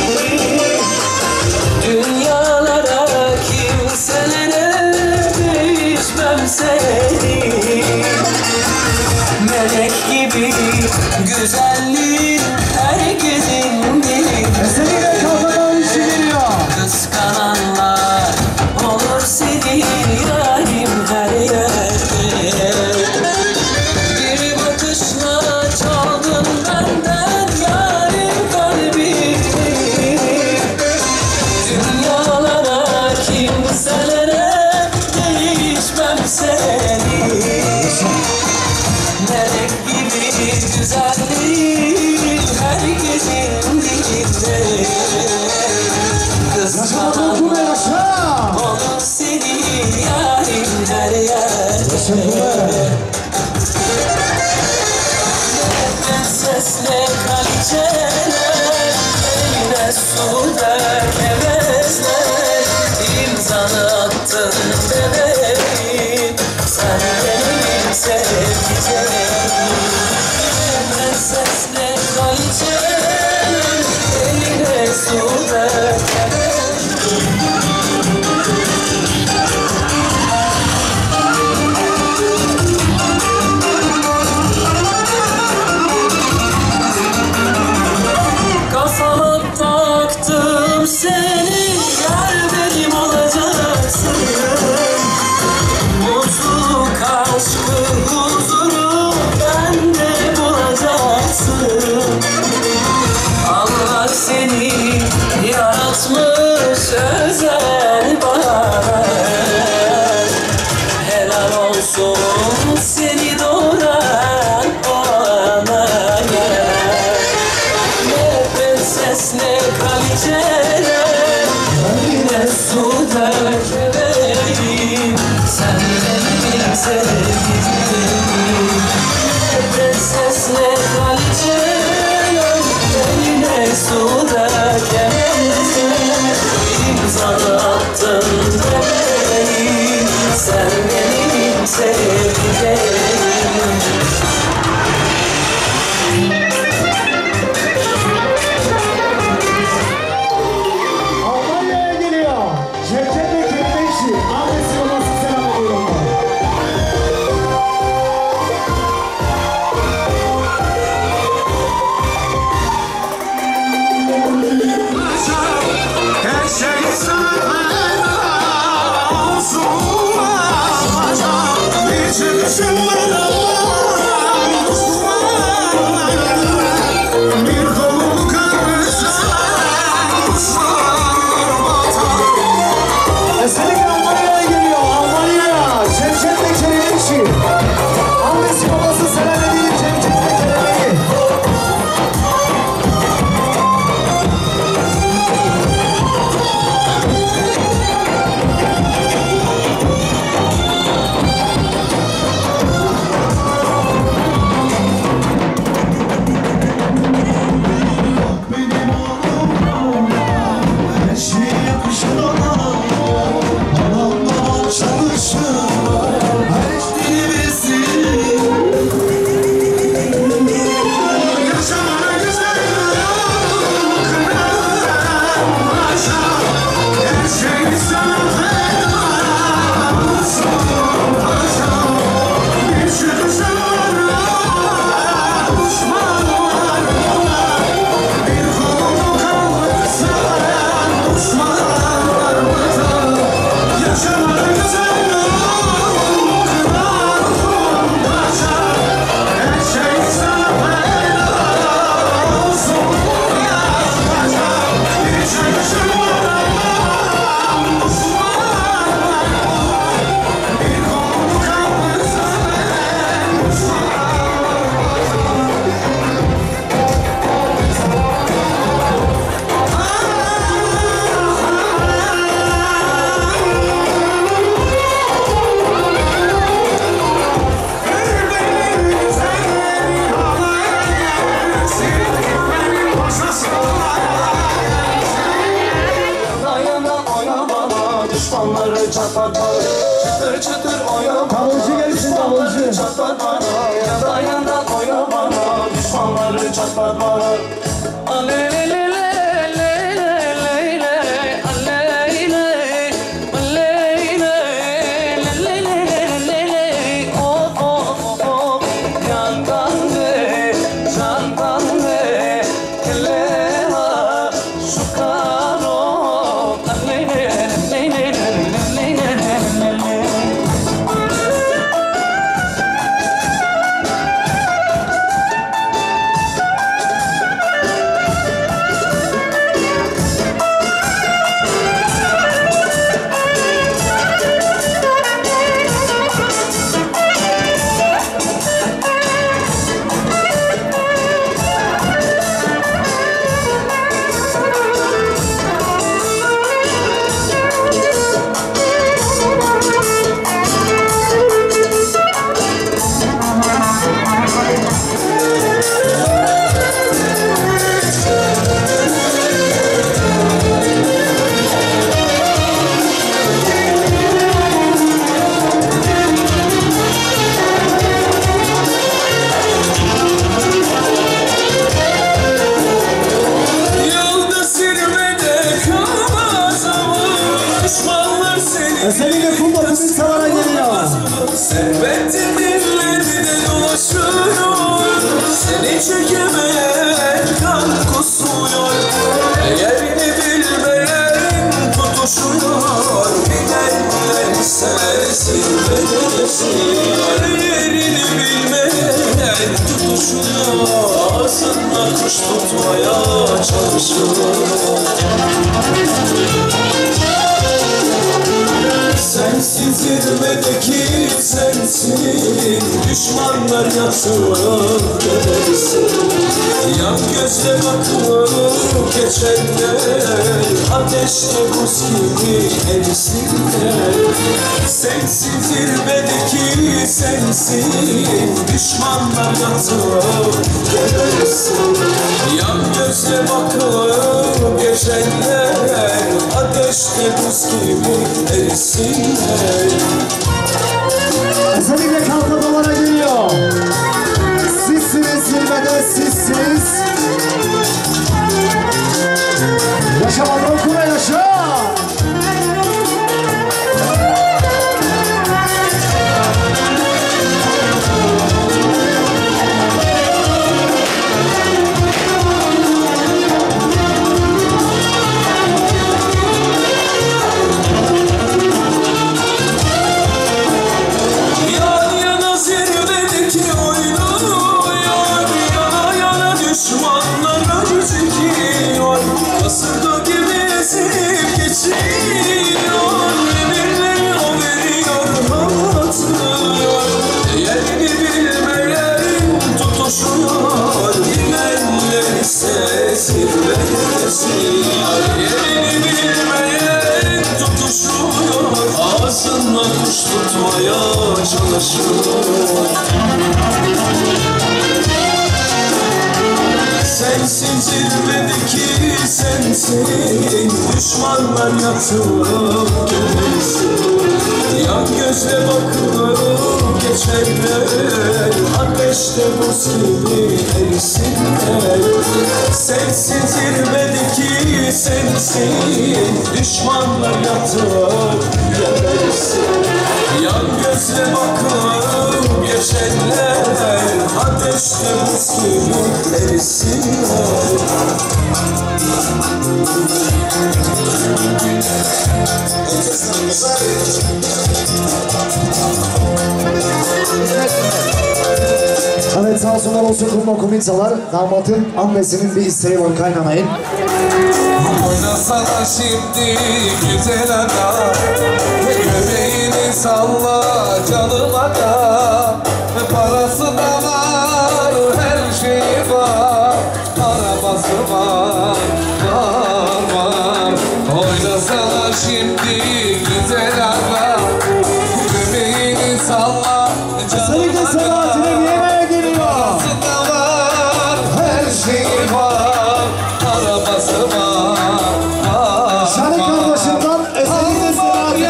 Dünyalara kimselere değişmem seni. Melek gibi güzelliğin herkesin dilinde. Seninle kafadan işi geliyor. Kıskananlar olur seni yarim her yerde. Bir bakışla çaldın benden yarim kalbini. Dünyalara kimselere değişmem seni. Melek gibi güzelliğin herkesin dilinde. Kıskananlar Yaşa yaşa. olur seni yarim her yerde. Sesle kalçeler, eline su dökemezler. İmzanı attın bebeğim, sen benim sevdiceğim. Sesle kalçeler, eline su dökemezler. Kafama taktım seni, yar benim olacaksın. Mutluluk, aşkı, huzuru bende bulacaksın. Allah seni yaratmış özel bana. Helal olsun seni doğuran o anaya. Ne prenses ne kraliçeler, ne su dökemeyim. Sen benim sevdiceğim. Ne prenses ne kraliçeler, ne su dökemeyim. İmzanı attın bebeğim, sen benim sevdiceğim. Almanya'ya geliyor. Cevdet ve Kerime işi. Annesi babası selam ediyorum. Her şey sana olsun. Bir çıkışım bir kolu karışan Seninle Almanya'ya geliyor. Almanya'ya. Cevdet ve Kerime işi. Annesi babası selam ediyor. Cevdet ve Kerime'yi. Düşmanları çatlatmalı, çıtır çıtır oynamalı. Davulcu gelsin, davulcu. Düşmanları çatlatmalı, yandan yandan oynamalı. Düşmanları çatlatmalı. Özellikle kumda kumit savara geliyor. Servetin illerde dolaşıyor, seni çekemeyen kan kusuyor. Yerini bilmeyen tutuşuyor, bilenler sensin benesiyor. Yerini bilmeyen tutuşuyor, ağzında kuş tutmaya çalışıyor. Sensin zirvedeki sensin, düşmanlar yatıp gidersin. Yan gözle bakıp geçenler, ateşte buz gibi erisinler. Sensin zirvedeki sensin, düşmanlar yatıp gidersin. Yan gözle bakıp geçenler, ateşte buz gibi erisinler. Özellikle kalkadolara geliyor. Sizsiniz zirvede, sizsiniz. Yaşa Madron Kuma, yaşa. Düşmanlar acıkıyor, kasırga gibi ezip geçiyor. Emirleri o veriyor, anlatıyor. Yerini bilmeyen tutuşuyor, bilenler ise zirvesiyor. Yerini bilmeyen tutuşuyor, ağzına kuş tutmaya çalışıyor. Sensin zirvedeki sensin, düşmanlar yatıp gidersin. Yan gözle bakıp geçenler, ateşte buz gibi erisinler. Sensin zirvedeki sensin, düşmanlar yatıp gidersin. Yan gözle bakıp geçenler, ateşte buz gibi erisinler. Evet, sağ olsunlar olsun kumda kumitsalar. Damatın annesinin bir isteği var kaynanayın. Oynasana şimdi güzel aga, göbeğini salla canım aga. Parası da var, her şeyi var, arabası var, var. Oynasana şimdi güzel aga, göbeğini salla canım Özellikle aga. Selahattin'e bir yemeğe geliyor. Parası da var, her şeyi var, arabası var. Şahane kardeşimden özellikle Selahattin'e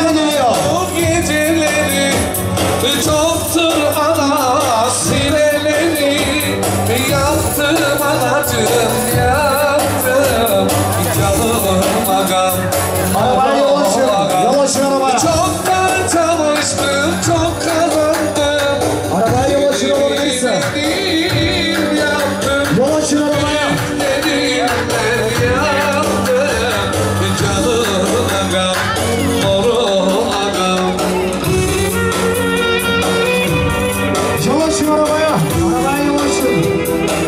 yaktım canım agam. Arabaya yol açın. Yol açın arabaya. Çoktan çalıştım, çok kazandım. Arabaya yol açın olabilirse. Dediğim yaptım. Yol açın arabaya. Dediğimler yaptım canım agam, moru agam. Yol açın arabaya. Arabaya yol açın.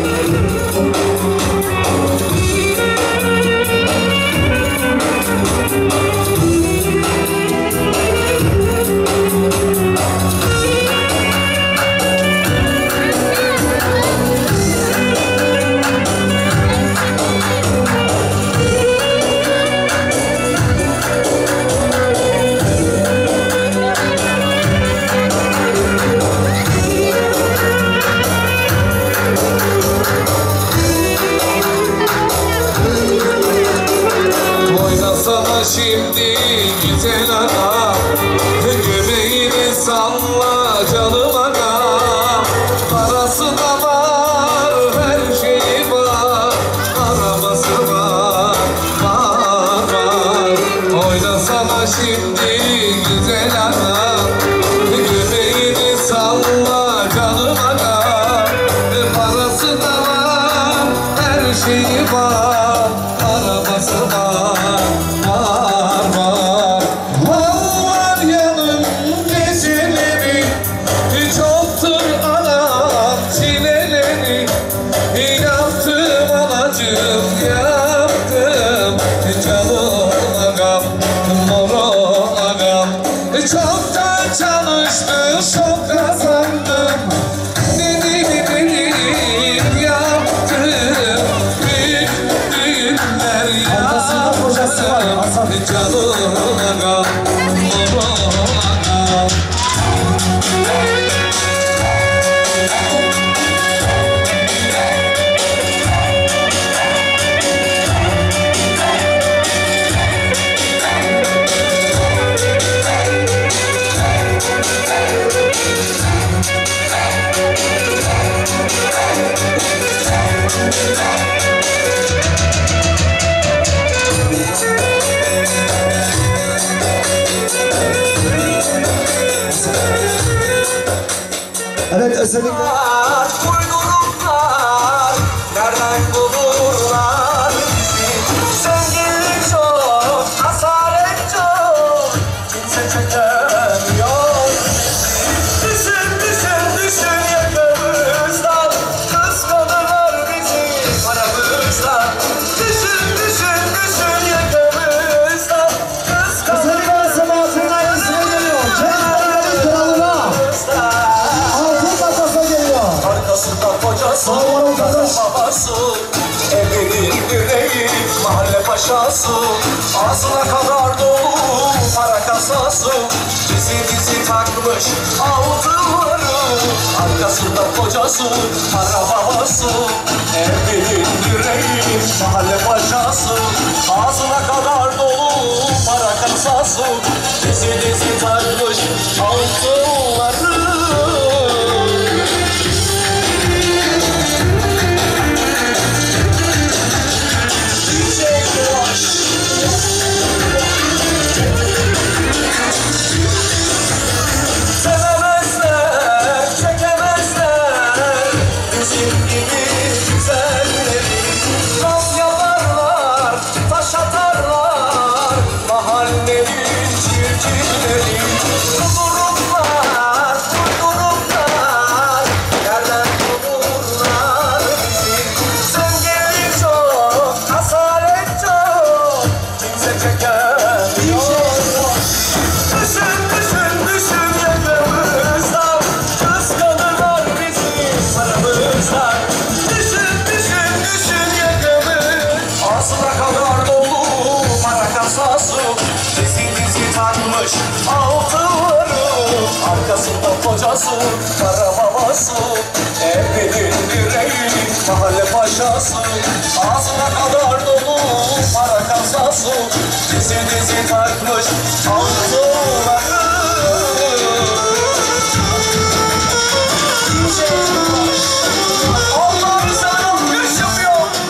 Oynasana şimdi güzel adam, göbeğini salla canım adam. Parası da var, her şeyi var, arabası var, var. Oynasana şimdi güzel adam, göbeğini salla canım adam. Parası da var, her şeyi var, arabası var, var. Var yanım geceleri, çoktur anam çileleri. Yaptım anacığım, yaptım canım agam, moro agam. Çoktan çalıştım, çok kazandım. Dediğim yaptım, büyük düğünler Arkasında kocası var, Hasan. yaptım canım agam, moro agam. Evet özellikle. Uydururlar, nereden bulurlar bizi? Sevgili çok, asalet çok, kimse çekemiyor bizi. Düşün yakamızdan, kıskanırlar bizi paramızdan. Düşün yakamızdan, Özellikle Sebahat'ın ailesine geliyor. Cezayir'in kralına. Altın masası geliyor. arkasında kocası, Sağ olun kardeş. babası, evinin direği, mahalle paşası, ağzına kadar dolu para kasası, dizi takmış altıları, arkasında kocası, para babası, evinin direği, mahalle paşası, ağzına kadar dolu para kasası, dizi takmış altıları. Sevemezler, çekemezler bizim gibi güzelleri. Laf yaparlar, taş atarlar mahallenin çirkinleri. Kudururlar, yerden bulurlar bizi. Sevgili çok, asalet çok, kimse çekemiyor. Düşün yakamızdan, kıskanırlar bizi paramızdan. Düşün yakamız, ağzına kadar dolu para kasası, dizi takmış altıları, arkasında kocası, para babası, evinin direği, mahalle paşası, ağzına kadar dolu para kasası, dizi takmış altıları. Allah'ını seven alkış yapıyor.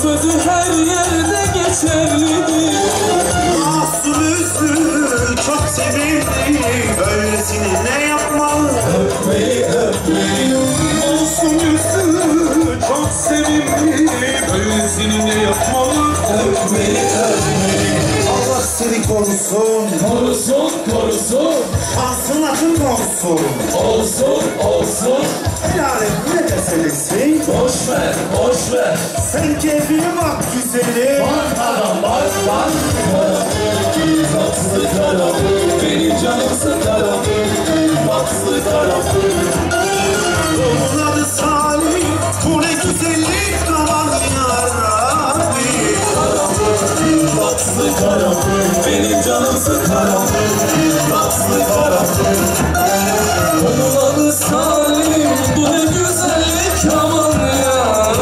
sözü her yerde geçerlidir. Mahsul üzdü, çok sevildi, böylesini ne yapmalı? Öpmeyi öpmeyi, olsun üstü çok sevimli, böylesini ne yapmalı? Öpmeyi öpmeyi. Allah seni korusun, Korusun korusun, şansın atın korusun. olsun olsun. El alem ne derse desin, Boş ver boş ver. sen keyfine bak güzelim. Bak adam bak bak. Tatlı karam, benim canım sıkarım. Tatlı karam. Onun adı Salih, bu ne güzellik aman yarabbi. Tatlı karam, benim canım sıkarım. Tatlı karam. Onun adı Salim, bu ne güzellik aman ya.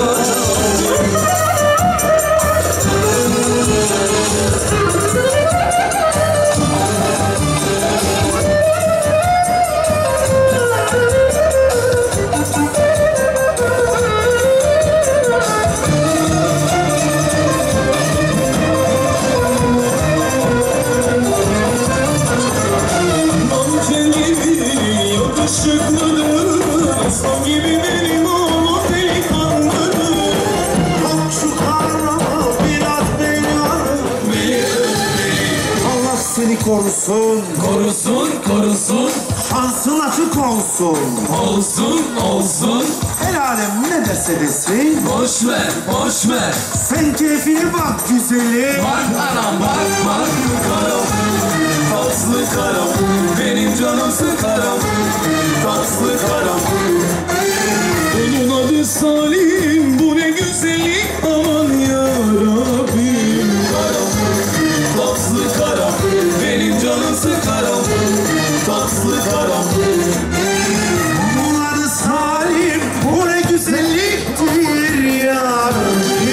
Manken gibi yakışıklıdır, aslan gibi benim oğlum delikanlıdır. Bak şu karnıma biraz beni Allah seni korusun, Korusun korusun, şansın açık olsun. olsun olsun. El alem ne derse desin, Boş ver boş ver. sen keyfine bak güzelim. Bak anam bak bak. Karam, tatlı karam, benim canım sıkarım. Tatlı karam. Onun adı Salim, bu ne güzellik aman yarabbim. Karam, tatlı karam, benim canım sıkarım. Tatlı karam. Bunları Salim, bu ne güzelliktir yarabbi.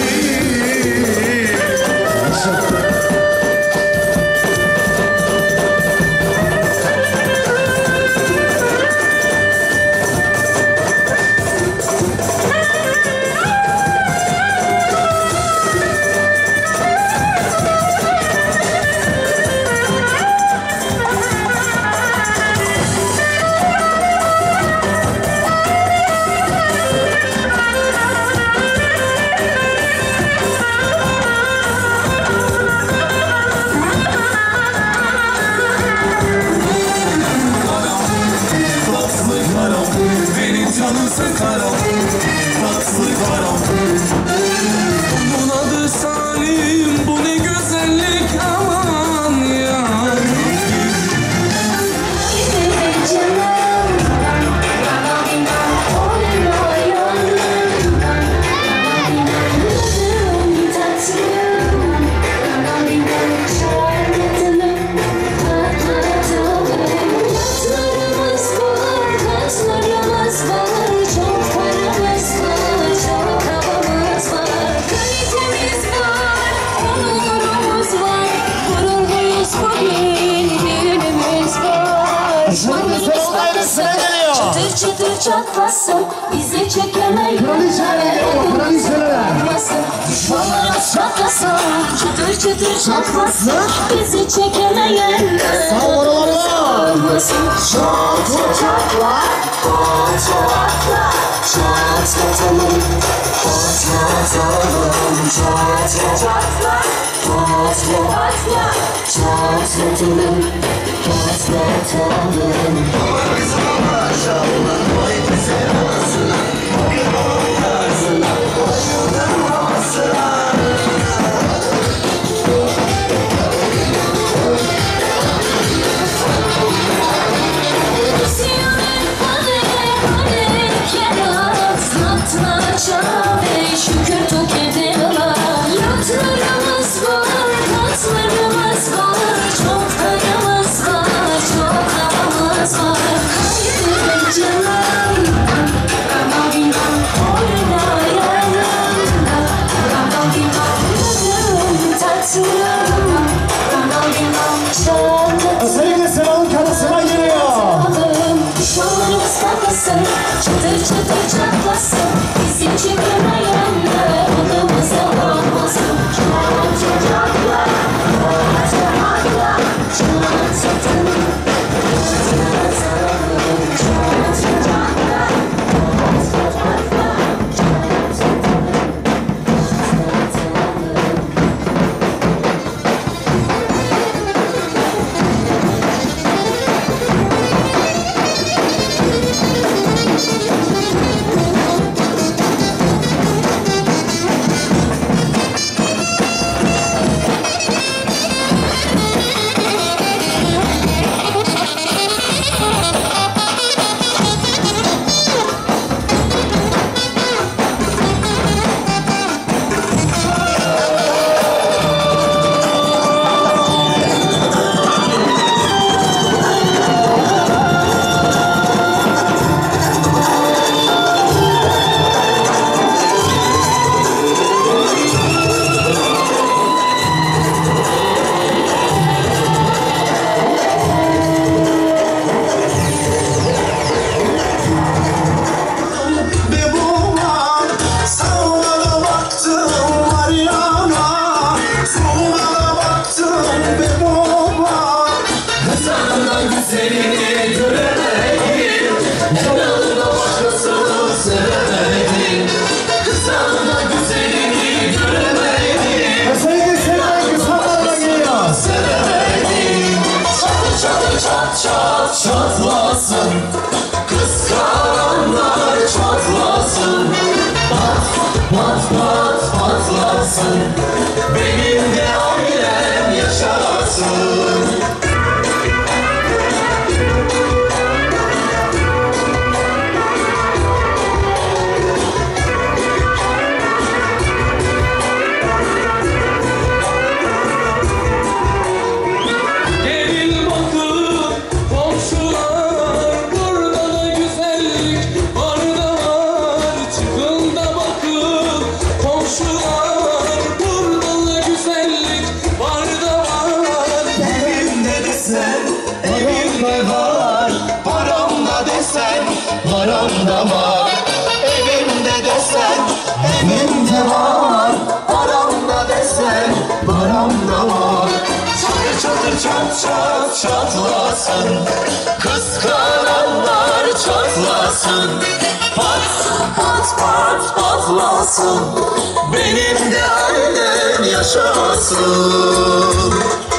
Tatlı karam, benim canım sıkarım. Tatlı karam. Bunun adı Salim, bu ne güzellik aman ya. Çıtır çıtır çatlasın, bizi çekemeyin. Düşmanlarımız çatlasın, çıtır çıtır çatlasın, bizi çekemeyen. Olmasın. Çatla çatla, çatla, çatlatalım. Çatlatalım, çatla çatla, çatla, çatlatalım. Çatlatalım. Şükür tokediyorlar. Yatlarımız var, katlarımız var, çok paramız var, çok havamız var. Haydi be canım. çatlasın, benim de ailem yaşasın. Gelin bakın komşular, burada da güzellik var da var. Çıkın da bakın komşular, burada da güzellik var da var. Evimde desen, evimde var. Paramda desen, paramda var. Evimde desen, evimde var. Paramda desen, paramda var. Çatır çatır çat çat çatlasın, kıskananlar çatlasın. Pat pat pat patlasın, benim de ailem yaşasın.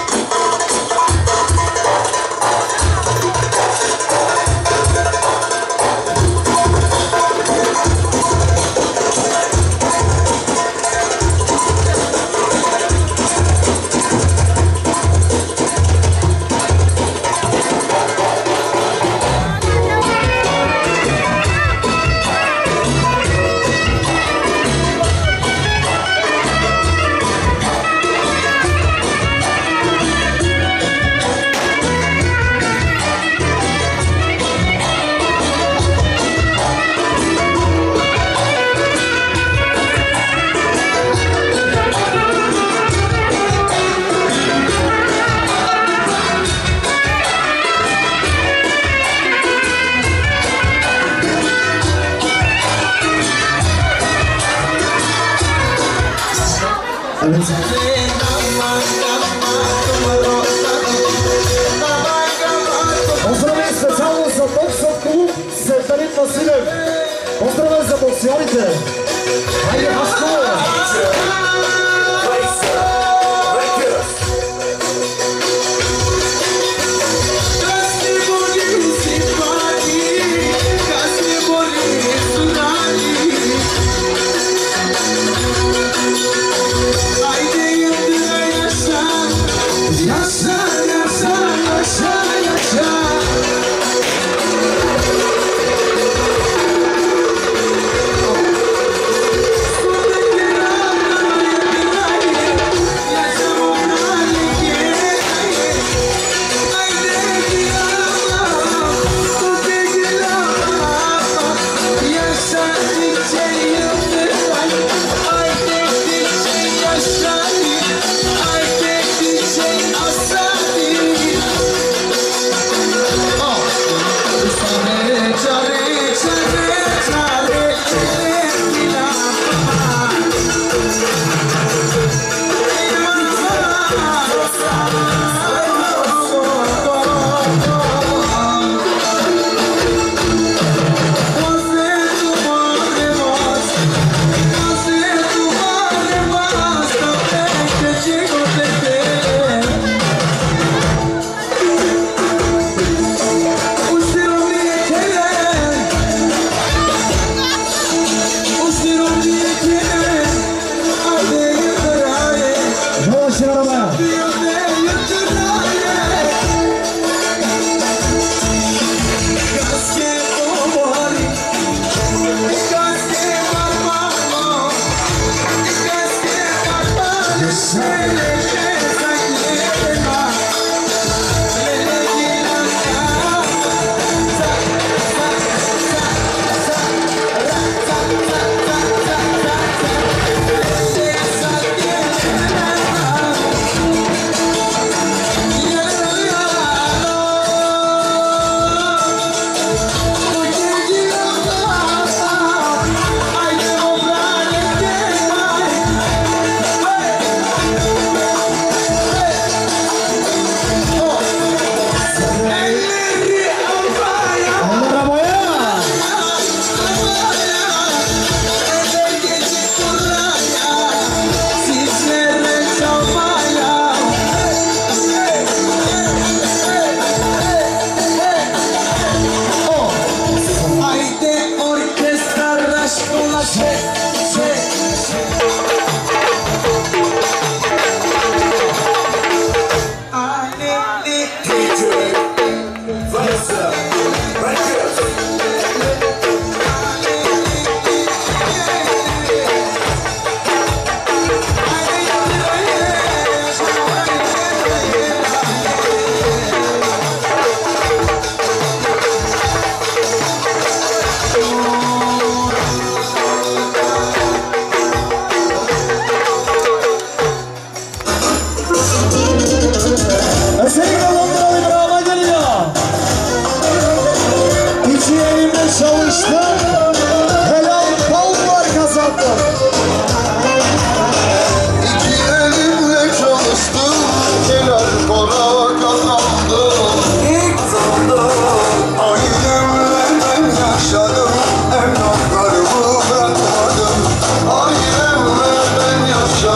Поздравление специално за боксов клуб Светлин Василев. Поздравление за боксерите. Хайде, Хаско!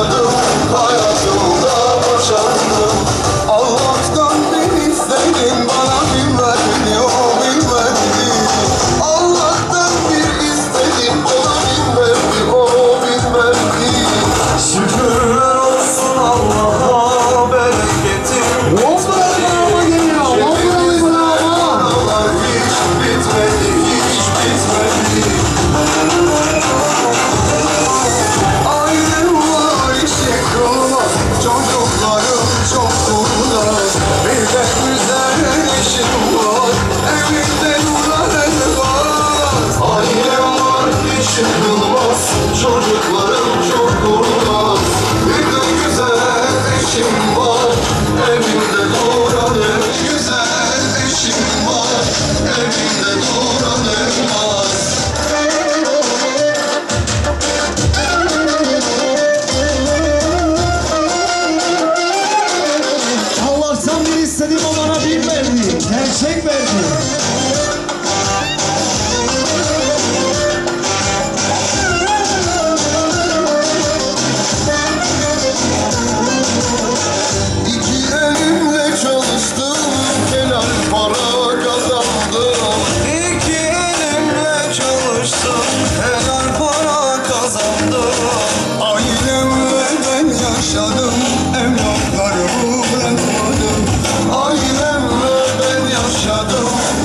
yaşadım, hayatımda boşandım. Allah'tan bir istedin, bana bilmedi, o bilmedi. Allah'tan bir istedin, bana bilmedi, o bilmedi. Şükürler olsun Allah'a bereketim Bravo geliyor. Yaralar hiç bitmedi, hiç bitmedi. Ailem var, işe kılmaz, çocuklarım çok kurnaz. Bir de güzel eşim var, evinde duran elbaz. Ailem var, işe kılmaz, çocuklarım çok kurnaz. Bir de güzel eşim var, evinde duran elbaz. Güzel eşim var, evinde duran elbaz. Allah'tan bir istedim, o bana bir verdi. Gerçek verdi. İki elimle çalıştım, helal para kazandım. İki elimle çalıştım, helal para kazandım. Ailemle ben yaşadım, evlatlarımı bırakmadım. Ailemle ben yaşadım,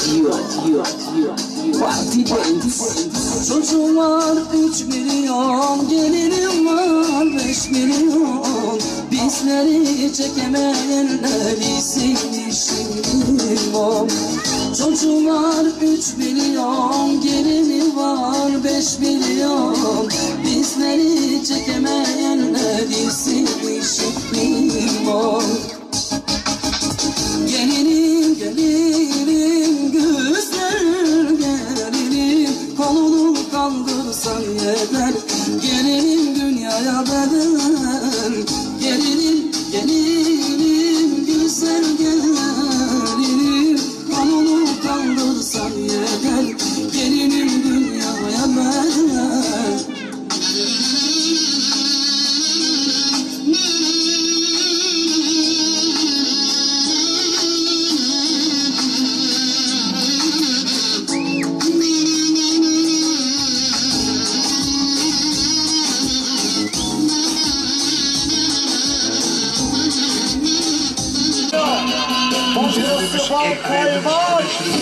Parti dance. Çocuğum var 3 milyon, gelinim var 5 milyon. Bizleri çekemeyenler isim o. Çocuğum var 3 milyon, gelinim var 5 milyon. Bizleri çekemeyenler isim o. Gelinim, gelinim, güzel gelinim. Kolunu kaldırsan yeter. Gelinim dünyaya bedel. Gelinim, gelinim, güzel gelinim. Kolunu kaldırsan yeter. Gelinim dünyaya bedel. Burası bal kaymak.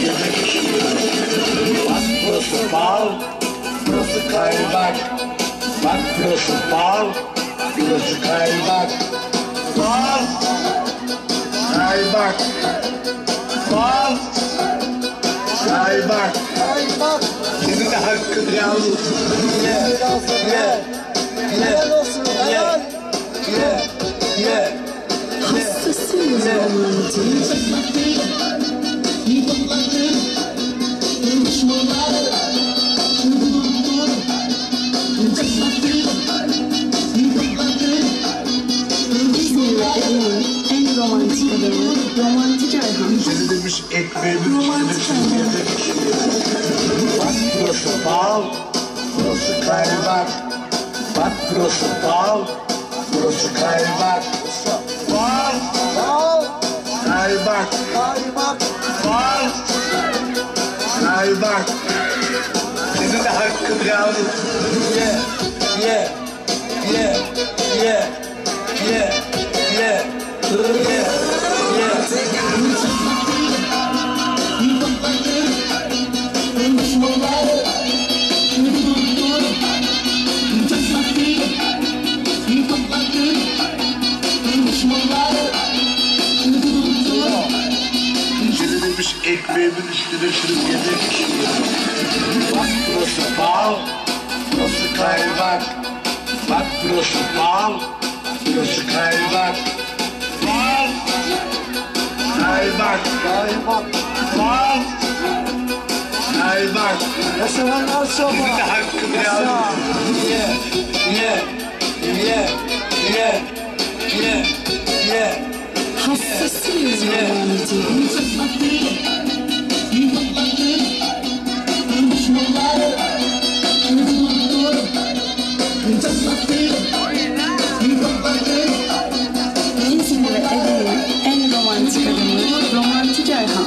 Bak burası bal, burası kaymak. Bak burası bal, burası kaymak. Bal, kaymak. Bal, kaymak. Senin de hakkın yavrum. Helal olsun, helal. Hastasıyız romantik. İzmir'de en romantik adamı Romantik Ayhan. Seni demiş ekmeğimin üstüne yemek. Bak burası bal, burası kaymak. Bak burası bal, burası kaymak. Bal, kaymak. Bal, kaymak. Senin de hakkın yavrum. Seni demiş ekmeğimin üstüne sürüp yemek. Bak burası bal, burası kaymak. Bak burası bal, burası kaymak. Bal, kaymak. Bal, kaymak. Yaşananlar şovu. Senin de hakkın yavrum. Hastasıyız romantik. İzmir ve Ege'nin en romantik adamı Romantik Ayhan.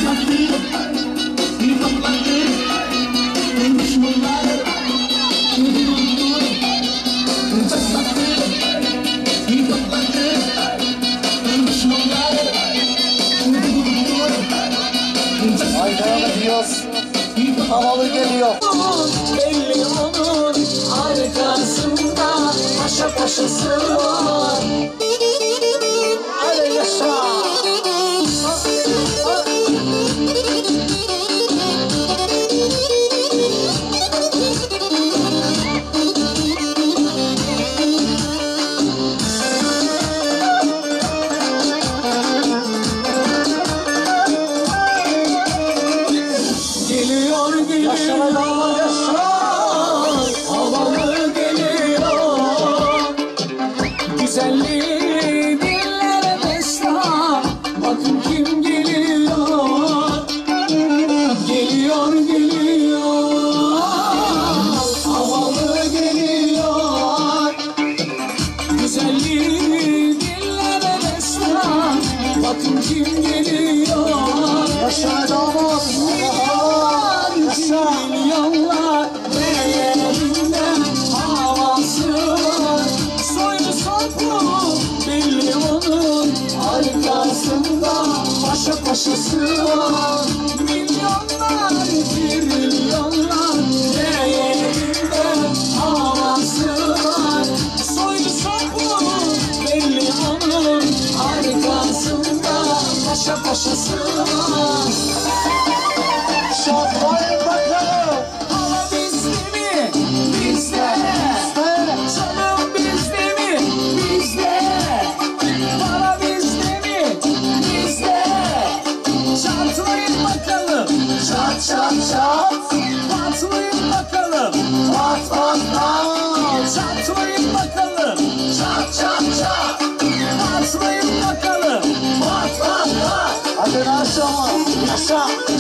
Ankara'da diyoruz. Havalı geliyor. Belli onun arkasında paşa paşası var. Hadi yaşa. Yaşa lan yaşa. Havalı geliyor. Güzelliği dillere destan. Bakın kim geliyor. Geliyor. Havalı geliyor. Güzelliği dillere destan. Bakın kim geliyor. Yaşa damat. Milyonlar ellerinde havası var. Soyu sopu belli onun arkasında paşa paşası var. Milyon trilyonlar, trilyonlar. Değerinden havası var. Soylu saplı belli onun arkasında paşa paşası var. Şahmayın bakalım. Hala bizde mi? Bizde. Canım bizde mi? Bizde. Para bizde mi? Bizde. Çatlayın bakalım. Çat çat çat. Patlayın bakalım. Pat pat pat. Çatlayın bakalım. Çat çat çat. Patlayın bakalım. Pat pat pat. Hadi yaşa. Yaşa.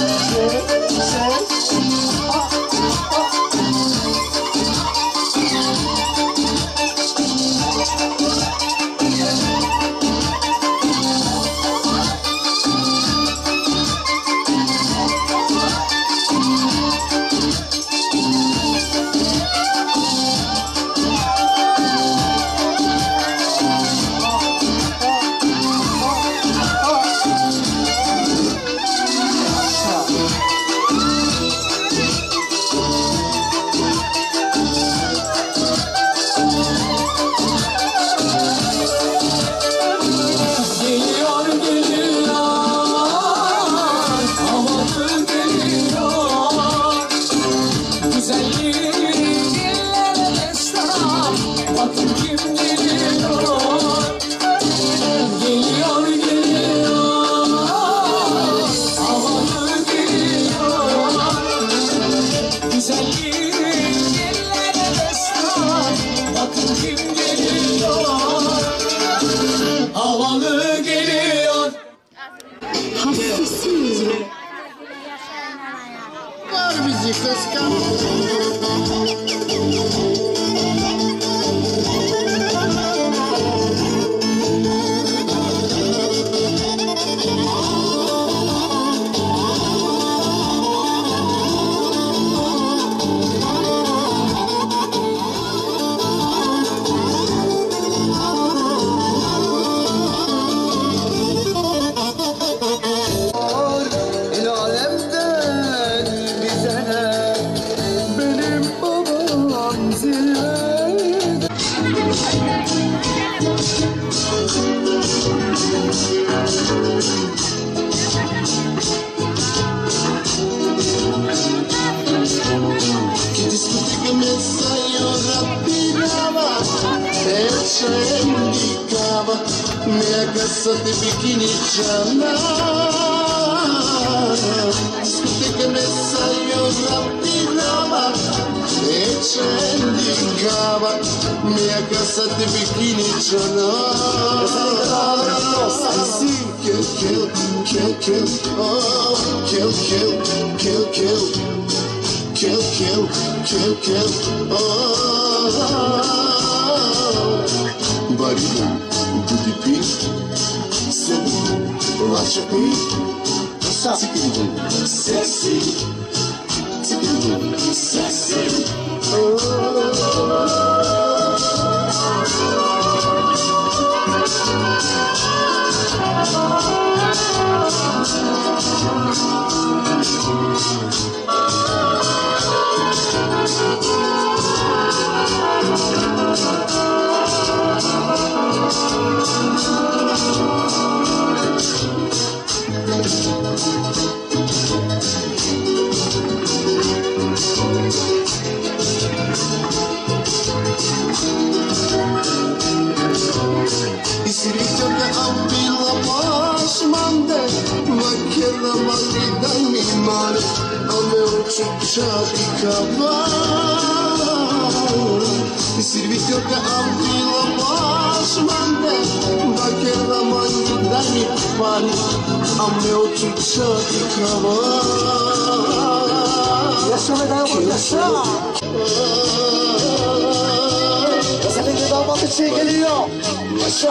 Geliyor geliyor, havalı geliyor. Güzelliği dillere destan, bakın kim geliyor. Geliyor geliyor, havalı geliyor. Güzelliği dillere destan, bakın kim geliyor. Havalı geliyor. Hastasıyız be. Var bizi kıskan. El alemden bize ne? Benim babam zirvede. Che discuti che messa io rapinava e c'è indicava mia casa di bikini gialla. Discuti che messa io rapinava e c'è indicava mia casa di bikini gialla. Sì, kill, kill, kill, kill, oh, kill, kill, kill, kill. Kill, kill, kill, kill, oh. Body boom, booty pee, sit boom, watch your pee. Tickety boom, sexy. Tickety boom, sexy. Isirito che ambila pasmande, ma che la malida mi male, a me ucciuccia di cavallo. Isirito che ambila pasmande, ma che la malida mi male, a me ucciuccia di cavallo. Yaşa ve dayanma yaşa. Özellikle damat için geliyor. Yaşa.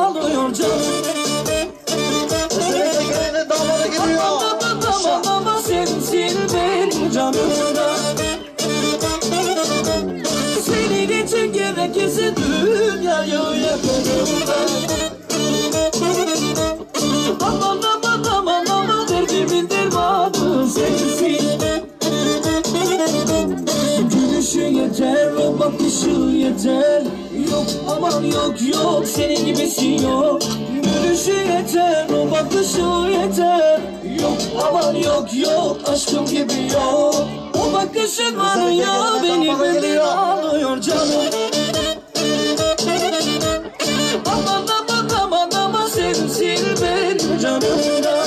ağlıyor canım. Özellikle gelinin damadı geliyor. Ama sensin benim canımda. Senin için gerekirse dünyayı yakarım ben. Aman derdimin dermanı sensin. Gülüşü yeter, o bakışı yeter. Yok aman yok senin gibisi yok. Gülüşü yeter, o bakışı yeter. Yok aman yok aşkım gibi yok. O bakışın var ya beni benden alıyor canım. Aman sensin benim canımda.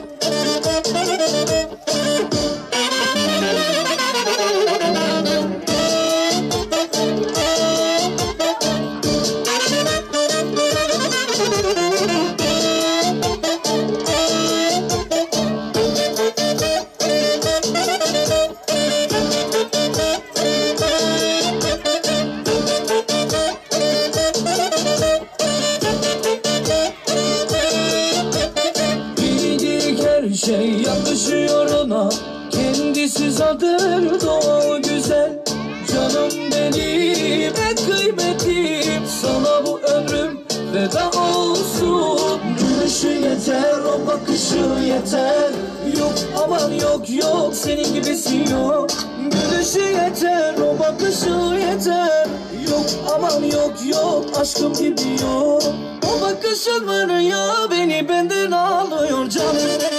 Şey yakışıyor ona, kendisi zaten doğal güzel. Canım benim en kıymetlim, sana bu ömrüm feda olsun. Gülüşü yeter, o bakışı yeter. Yok aman yok senin gibisi yok. Gülüşü yeter, o bakışı yeter. Yok aman yok aşkım gibi yok. O bakışın var ya beni benden alıyor canım.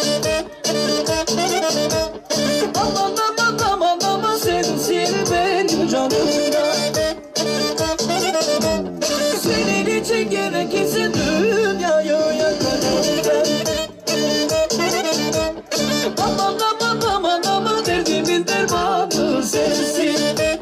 Aman sensin benim canımda. Senin için gerekirse dünyayı yakarım ben. Aman derdimin dermanı sensin.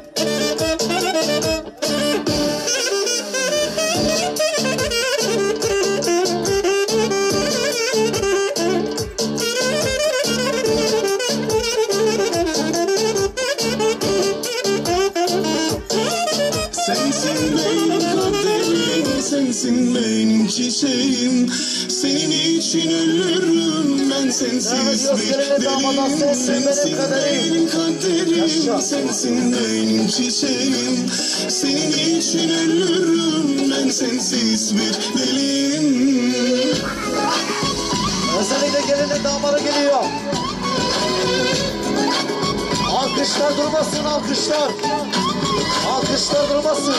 Sensin benim kaderim, sensin benim çiçeğim. Senin için ölürüm ben, sensiz bir deliyim. Sensin benim kaderim, sensin benim çiçeğim. Senin için ölürüm ben, sensiz bir deliyim. Özellikle gelinin damadı geliyor. Alkışlar durmasın, alkışlar. Alkışlar durmasın.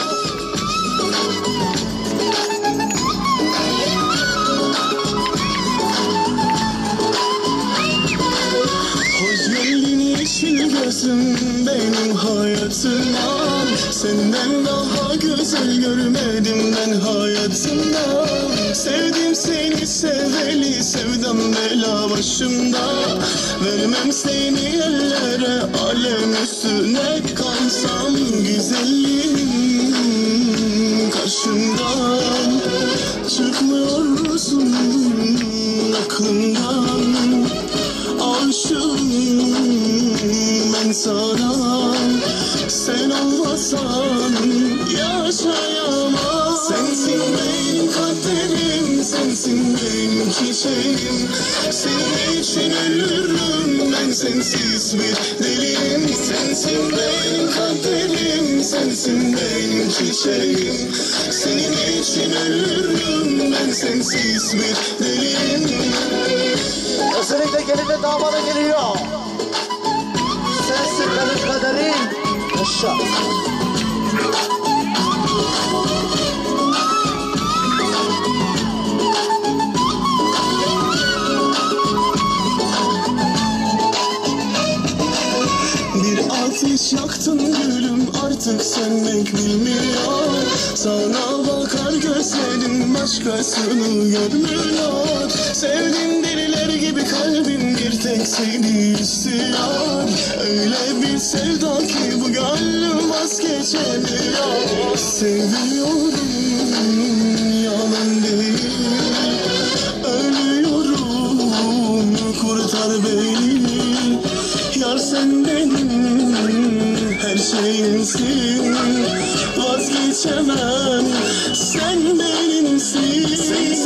Hoş geldin yeşil gözüm benim hayatıma. Senden daha güzel görmedim ben hayatımda. Sevdim seni seveli, sevdam bela başımda. Vermem seni ellere, alem üstüne kalsam güzelim karşımdan. Çıkmıyorsun aklımdan, aşığım ben sana. Sen olmasan yaşayamam. Sensin benim kaderim, sensin benim çiçeğim. Senin için ölürüm ben, sensiz bir deliyim. Sensin benim kaderim, sensin benim çiçeğim. Senin için ölürüm ben, sensiz bir deliyim. Özellikle gelinin damadı geliyor. Sensin benim kaderim. Yaşa. Bir ateş yaktın gülüm, artık sönmek bilmiyor. Sana bakar gözlerim, başkasını görmüyor. Sevdim deliler gibi kalbim bir tek seni istiyor. Öyle bir sevda ki bu gönlüm vazgeçemiyor. Seviyorum, yalan değil. Ölüyorum, kurtar beni. Yar sen benim her şeyimsin. Vazgeçemem, sen benimsin.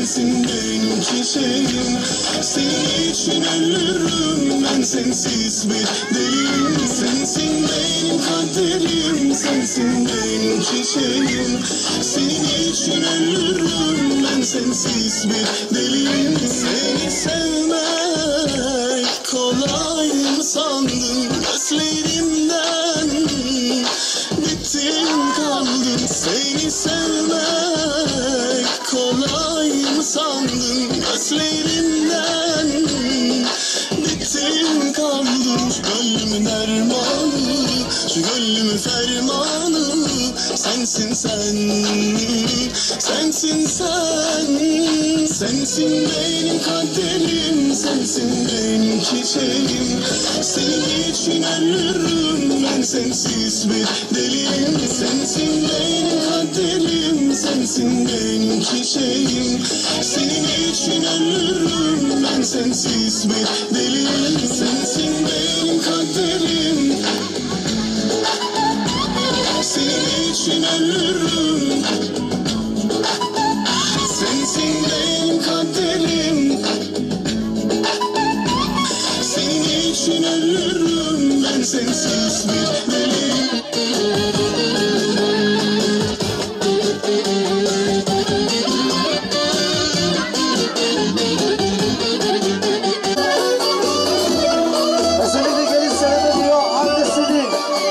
sensin benim çiçeğim. Senin için ölürüm ben, sensiz bir deliyim. Sensin benim kaderim, sensin benim çiçeğim. Senin için ölürüm ben, sensiz bir deliyim. Seni sevmek kolay mı sandın? Gözlerimden bittim kaldım. Seni sevmek kolay mı sandın? Gözlerimden bittim kaldım. Şu gönlümün dermanı, şu gönlümün fermanı sensin sen, sensin sen. Sensin benim kaderim, sensin benim çiçeğim. Senin için ölürüm ben, sensiz bir deliyim. Sensin benim kaderim, sensin benim çiçeğim. Senin için ölürüm ben, sensiz bir deliyim. Sensin benim kaderim, senin için ölürüm. Sensin benim kaderim, senin için ölürüm ben, sensiz bir deliyim. Özellikle gelin senede diyor annesinin.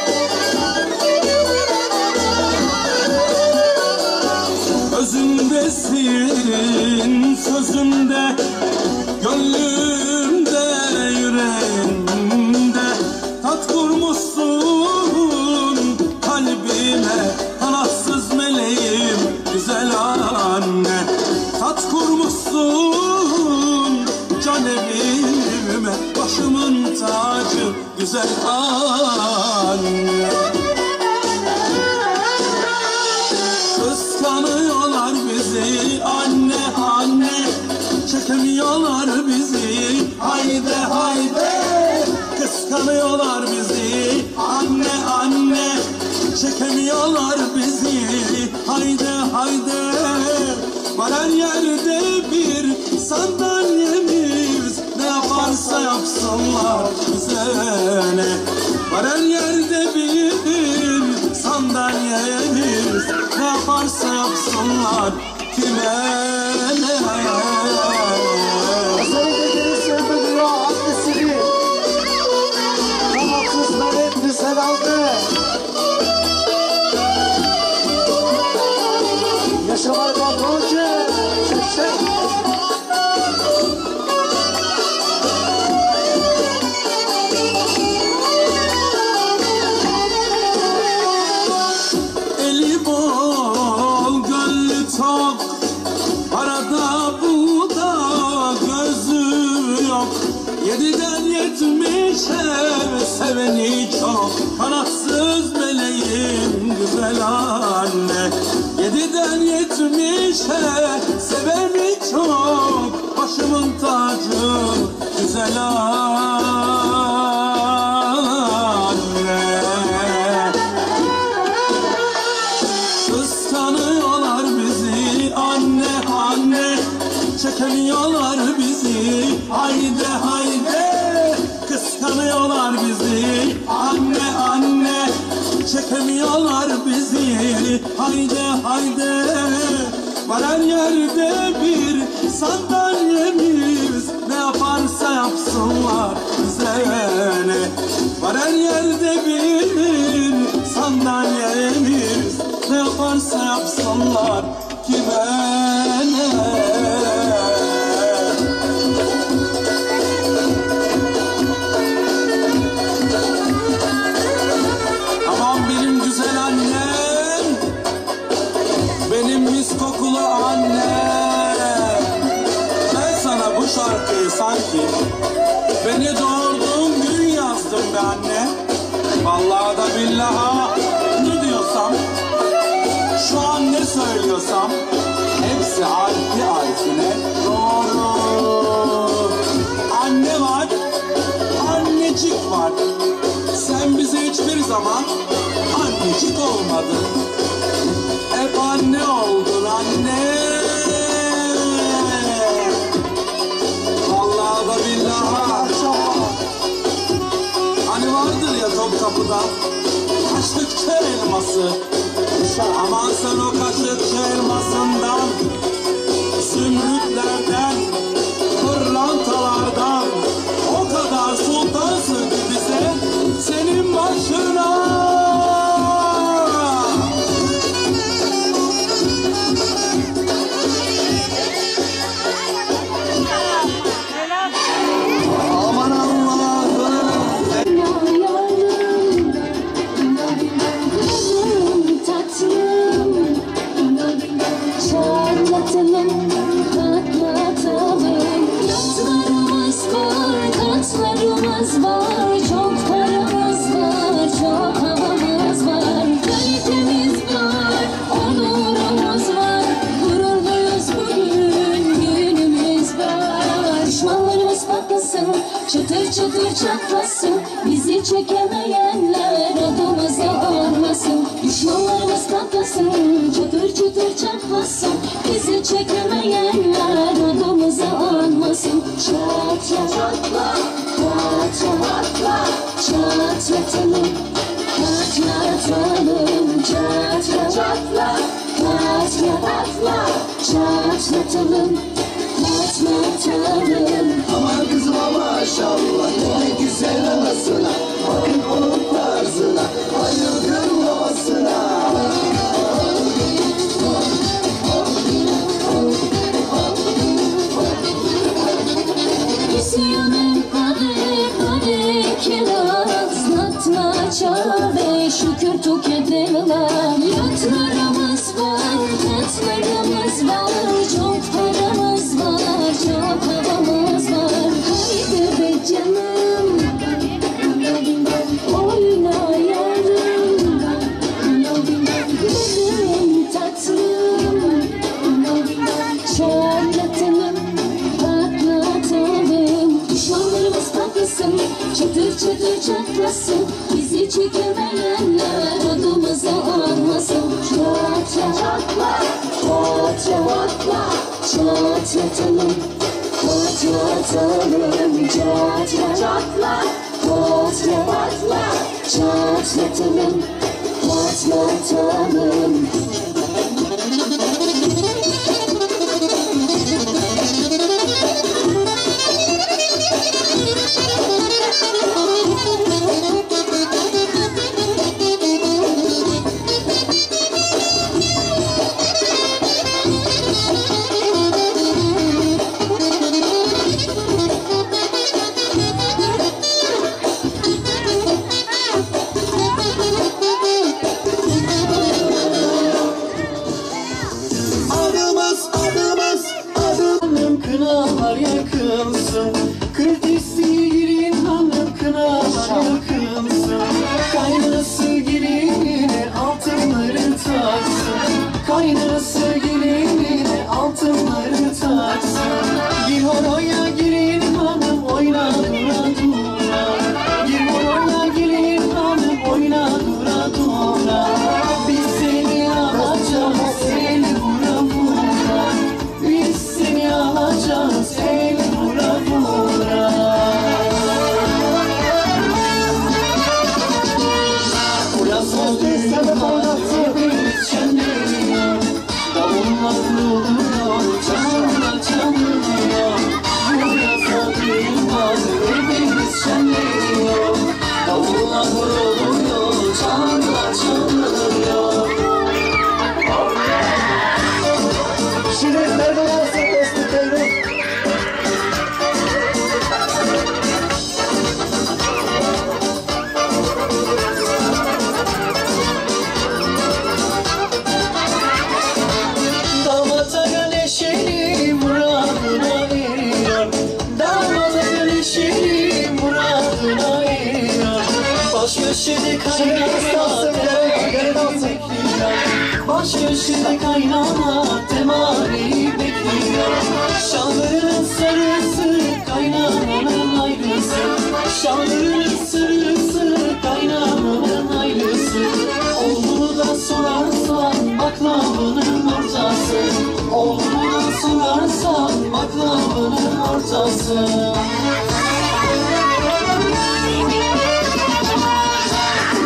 Özündesin, sözünde, gönlümde, yüreğimde. Tat kurmuşsun kalbime, kanatsız meleğim, güzel anne. Tat kurmuşsun can evime, başımın tacı, güzel anne. Kıskanıyorlar bizi anne anne, çekemiyorlar bizi haydi haydi. Kıskanıyorlar bizi anne anne, çekemiyorlar bizi haydi haydi. Var her yerde bir sandalyemiz, ne yaparsa yapsınlar bize ne. Var her yerde bir sandalyemiz, ne yaparsa yapsınlar kime ne. Özellikle gelin senede diyor annesinin. Kanatsız melek güzel aldı. Yaşamay Balkoncu, çiçek. Eli bol, gönlü tok, arada bulda gözü yok. 7'den 70'e seveni çok, kanatsız meleğim güzel anne. 7'den 70'e seveni çok, başımın tacı güzel anne. Kıskanıyorlar bizi anne anne, çekemiyorlar bizi haydi haydi. Kıskanıyorlar bizi anne anne, çekemiyorlar bizi haydi haydi. Var her yerde bir sandalyemiz, ne yaparsa yapsınlar bize ne. Var her yerde bir sandalyemiz, ne yaparsa yapsınlar kime ne. Aman benim güzel annem, benim mis kokulu annem. Ben sana bu şarkıyı sanki beni doğurduğum gün yazdım be anne. Vallahi da billaha ne diyorsam, şu an ne söylüyorsam hepsi harfi harfine doğru. Anne var, annecik var. Sen bize hiçbir zaman annecik olmadın. Hep anne oldun anne. buradan. Kaçtıkça elması, aman sen o kaçtıkça elmasından, zümrütlerden, pırlantalardan, o kadar sultansın ki bize, senin başına. Aman Allah'ım. Katlarımız var, çok paramız var, çok havamız var, kalitemiz var, onurumuz var, gururluyuz bugün, günümüz var. Düşmanlarımız patlasın, çıtır çıtır çatlasın, bizi çekemeyenler adımıza almasın. Düşmanlarımız patlasın, çıtır çıtır çatlasın, bizi çekemeyenler adımıza almasın. Çat çat çatla, çatla, çatlatalım, çatlatalım, çatla, çatla, çatla, çatlatalım, çatlatalım. Aman kızıma maşallah, ne güzel anasına. Bakın onun tarzına, bayıldım havasına. İsyanım hadi kiraz, natma çare şükür tüketilen. Yatlarımız var, katlarımız var, çok paramız var, çok havamız var. Haydi be canım, oyna yarım, benim tatlım, çatlatalım, patlatalım. Düşmanlarımız patlasın, çıtır çıtır çatlasın, bizi çekemeyenler adımıza almasın. Çatla, çatla, çatla, çatlatalım, patlatalım, çatla, çatla, patla, çatlatalım, patlatalım. Kınalar yakılsın, Kırtisi'nin hanım kınalar yakılsın. Kaynası gelinine altınları taksın, kaynası gelinine altınları taksın. Gir horoya gelin hanım oyna dura dura, gir horoya gelin hanım oyna dura dura. Biz seni alacağız el vura vura, biz seni alacağız el vura vura. Burası düğün havası bir şenliyor, davullar vuruluyor, çalınlar çalınıyor. Burası düğün havası bir şenliyor, davullar vuruluyor, çalınlar çalınıyor. Şirin nerede olsun dostum Teyron? Damata gönleşeli muradına eriyor, damata gönleşeli muradına eriyor. Baş köşede kaynana temari bekliyor, baş köşede kaynana temari bekliyor. Şalvarının sarısı kaynananın ayrısı, şalvarının sarısı kaynananın ayrısı. Oğlunu da sorarsan baklavanın ortası, oğlunu da sorarsan baklavanın ortası.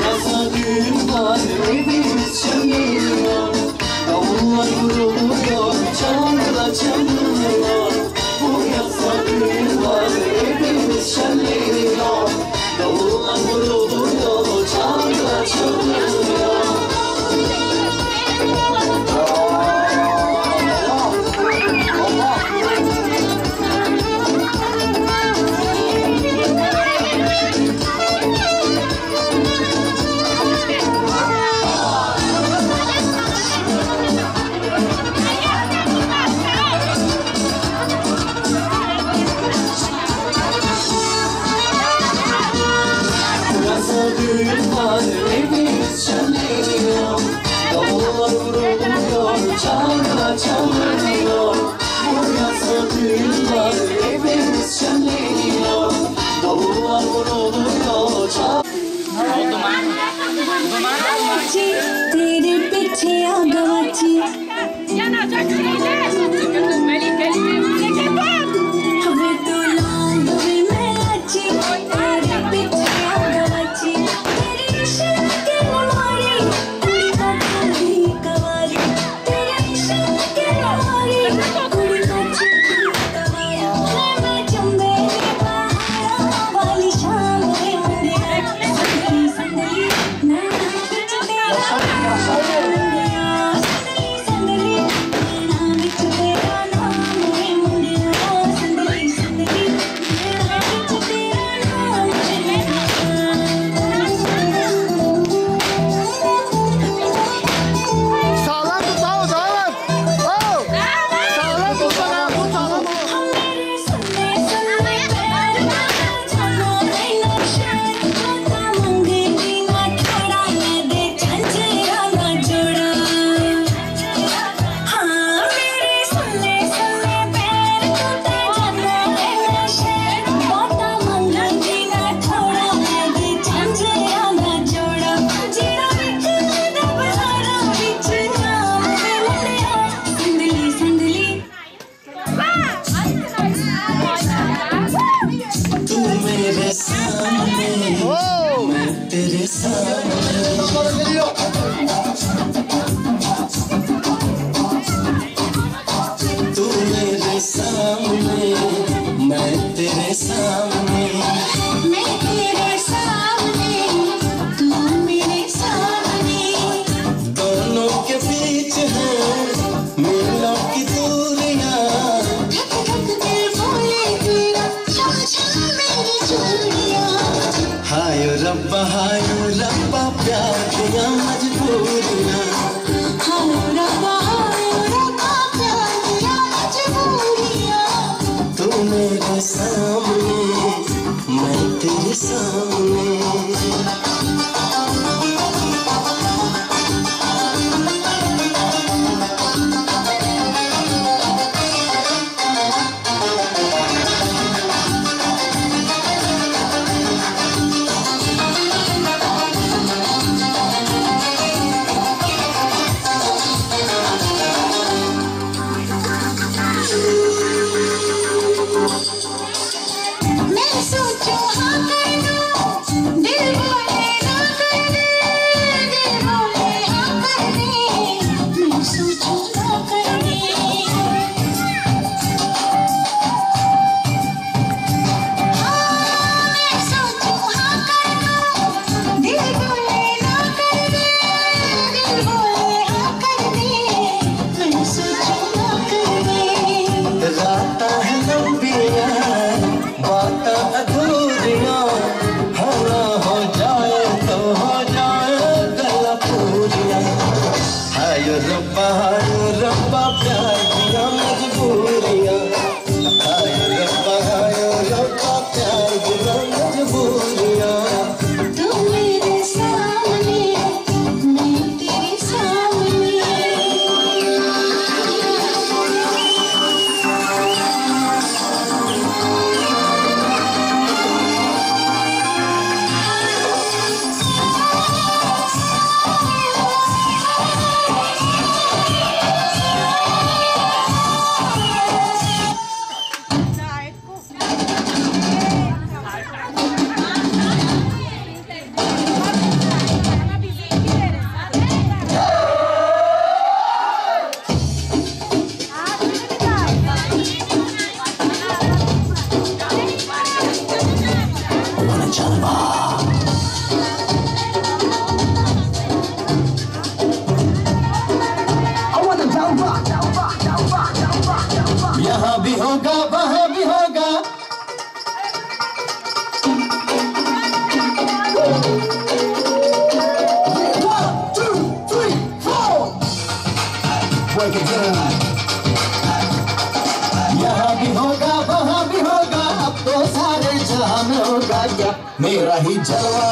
मेरा ही जलवा,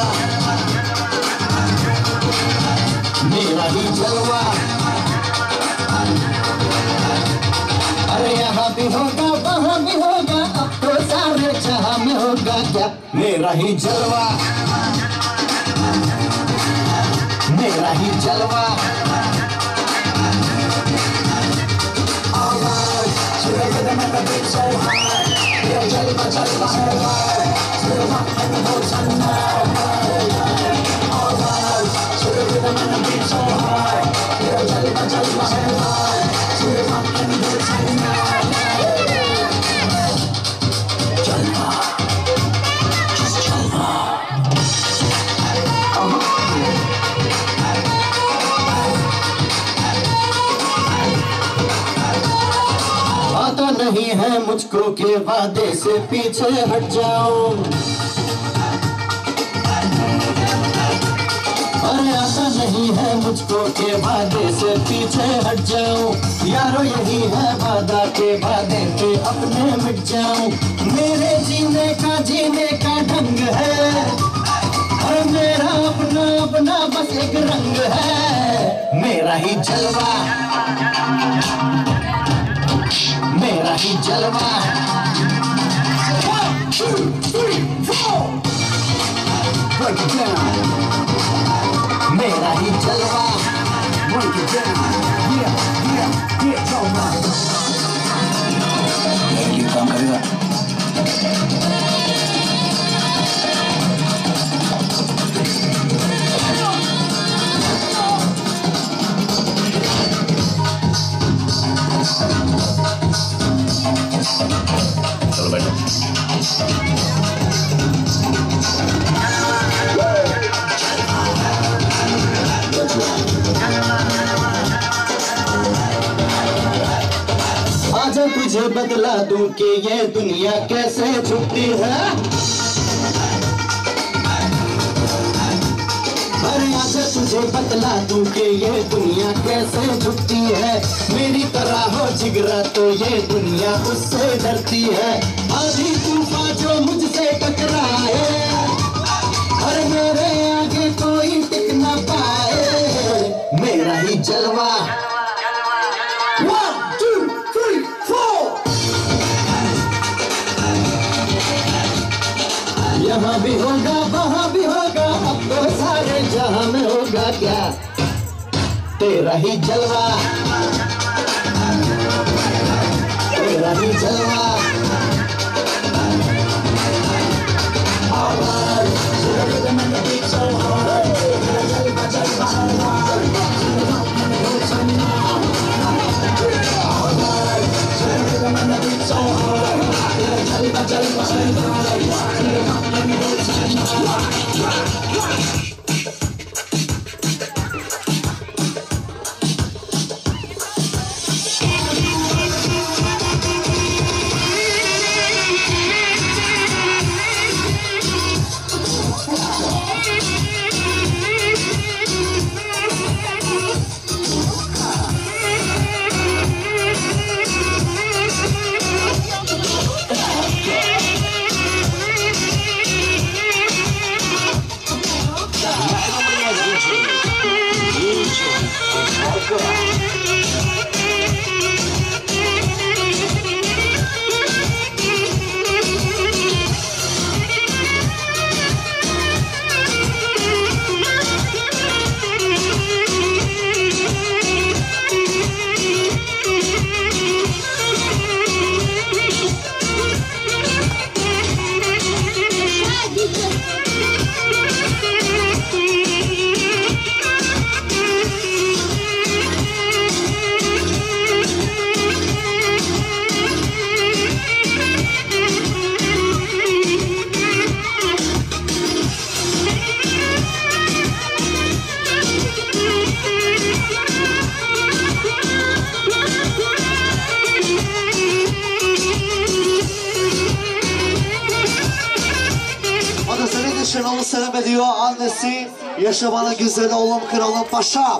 मेरा ही जलवा। अरे यहाँ भी होगा वहाँ भी होगा, अब तो सारे जहाँ में होगा क्या? मेरा ही जलवा, मेरा ही जलवा। जलवा जलवा है नहीं है मुझको के वादे से पीछे हट जाऊं। अरे आता नहीं है मुझको के वादे से पीछे हट जाऊं। यारो यही है वादा के वादे पे अपने मिट जाऊं। मेरे जीने का ढंग है और मेरा अपना अपना बस एक रंग है। मेरा ही जलवा, मेरा ही जलवा। 1, 2, 3, 4 break it down। मेरा ही जलवा break it down। Yeah come on। ये काम करेगा। चलो बैठो। आजा तुझे बतला दूं कि ये दुनिया कैसे झुकती है। अरे आजा तुझे बतला दूं कि ये दुनिया कैसे झुकती है। मेरी तरह हो जिगरा तो ये दुनिया उससे डरती है। आधी तूफान जो मुझसे टकराए और मेरे आगे कोई टिक ना पाए। मेरा ही जलवा। 1, 2, 3, 4 यहाँ भी होगा वहाँ भी होगा, अब तो सारे जहाँ में होगा क्या तेरा ही जलवा, तेरा ही जलवा। Şenol'u selam ediyor annesi. Yaşa bana güzel oğlum kralım paşa.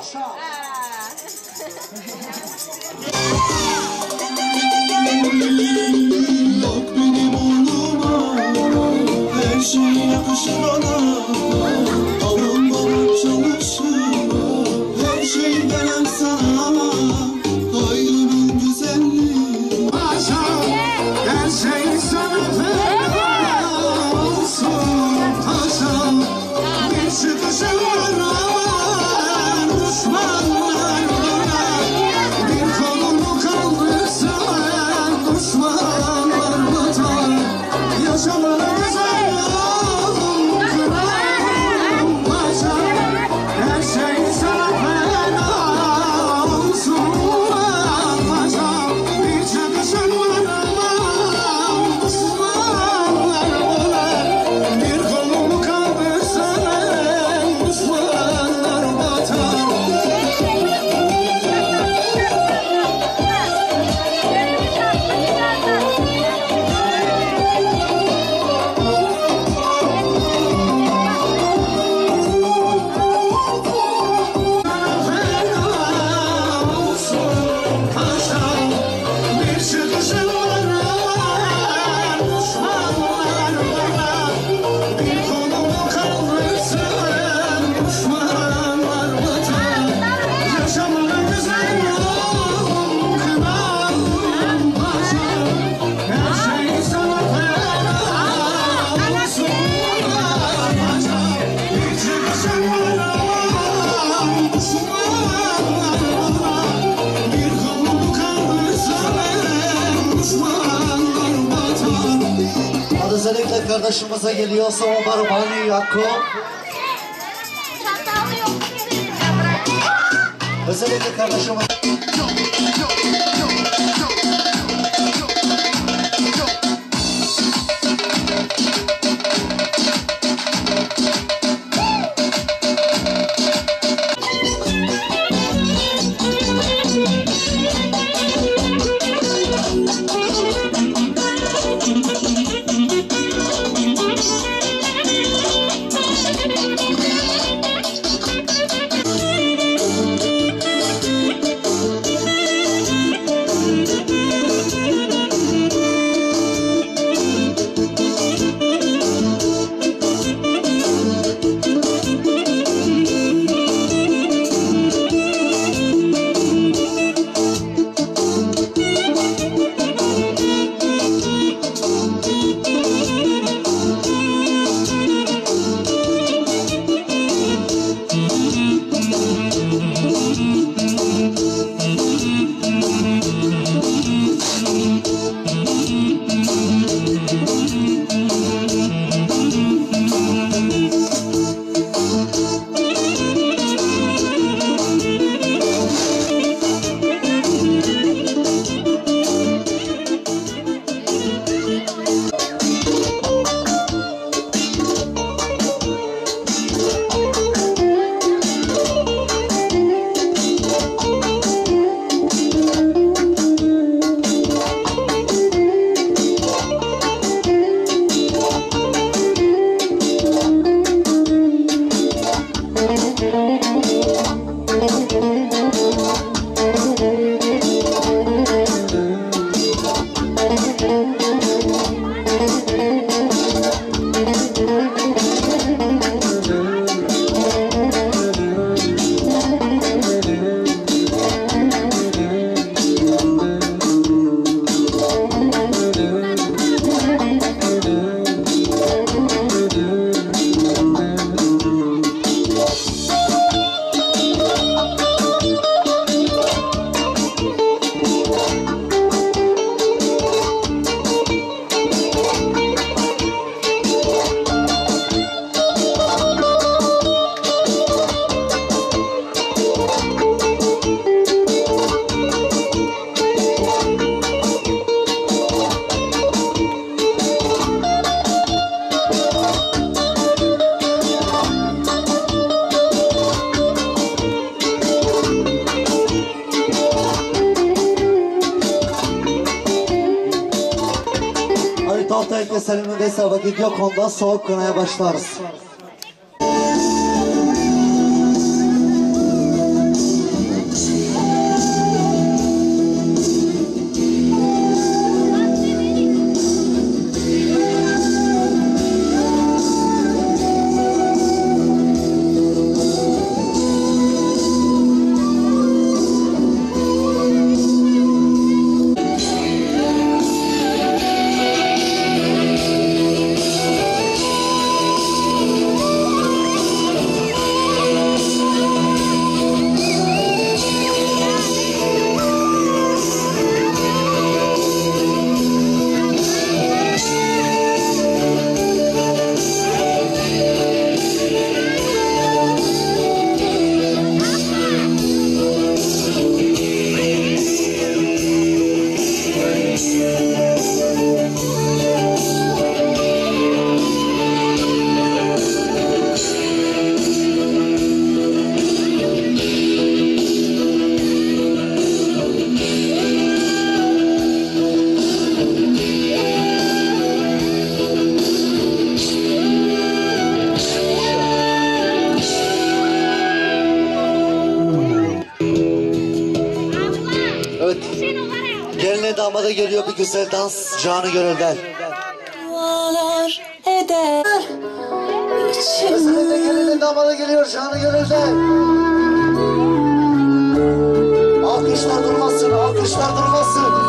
Bak benim oğluma, her şey yakışır ona. Alın bana çalışır, her şey veren sana. Ayrının güzelliği paşa, her şey sana feda olsun paşa. Bir çıkışın var düşman Özellikle kardeşimize geliyorsa Omar Mani Yakup. Özellikle kardeşimiz. Tahtayı keselim neyse vakit yok, ondan soğuk kınaya başlarız. Geline damada geliyor bir güzel dans canı gönülden. Dualar eder Özellikle geline damada geliyor canı gönülden. Alkışlar durmasın, alkışlar durmasın.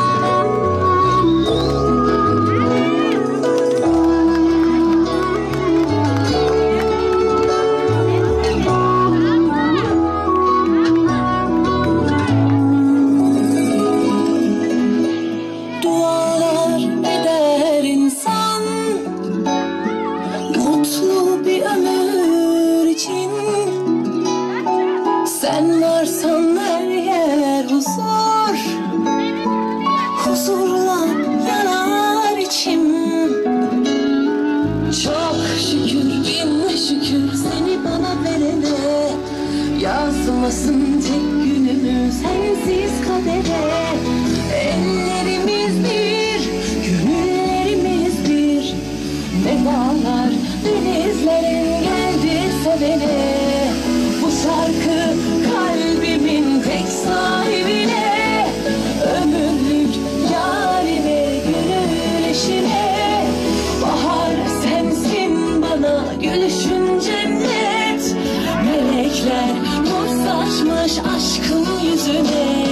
Dualar eder insan Yazmasın tek günümü sensiz kadere. Ellerimiz bir, gönüllerimiz bir. Ne dağlar, denizlerin geldi sevene. Bu şarkı kalbimin tek sahibine. Ömürlük yarime, gönül eşine. Bahar sensin bana, gülüşün cennet. Melekler nur saçmış aşkın yüzüne.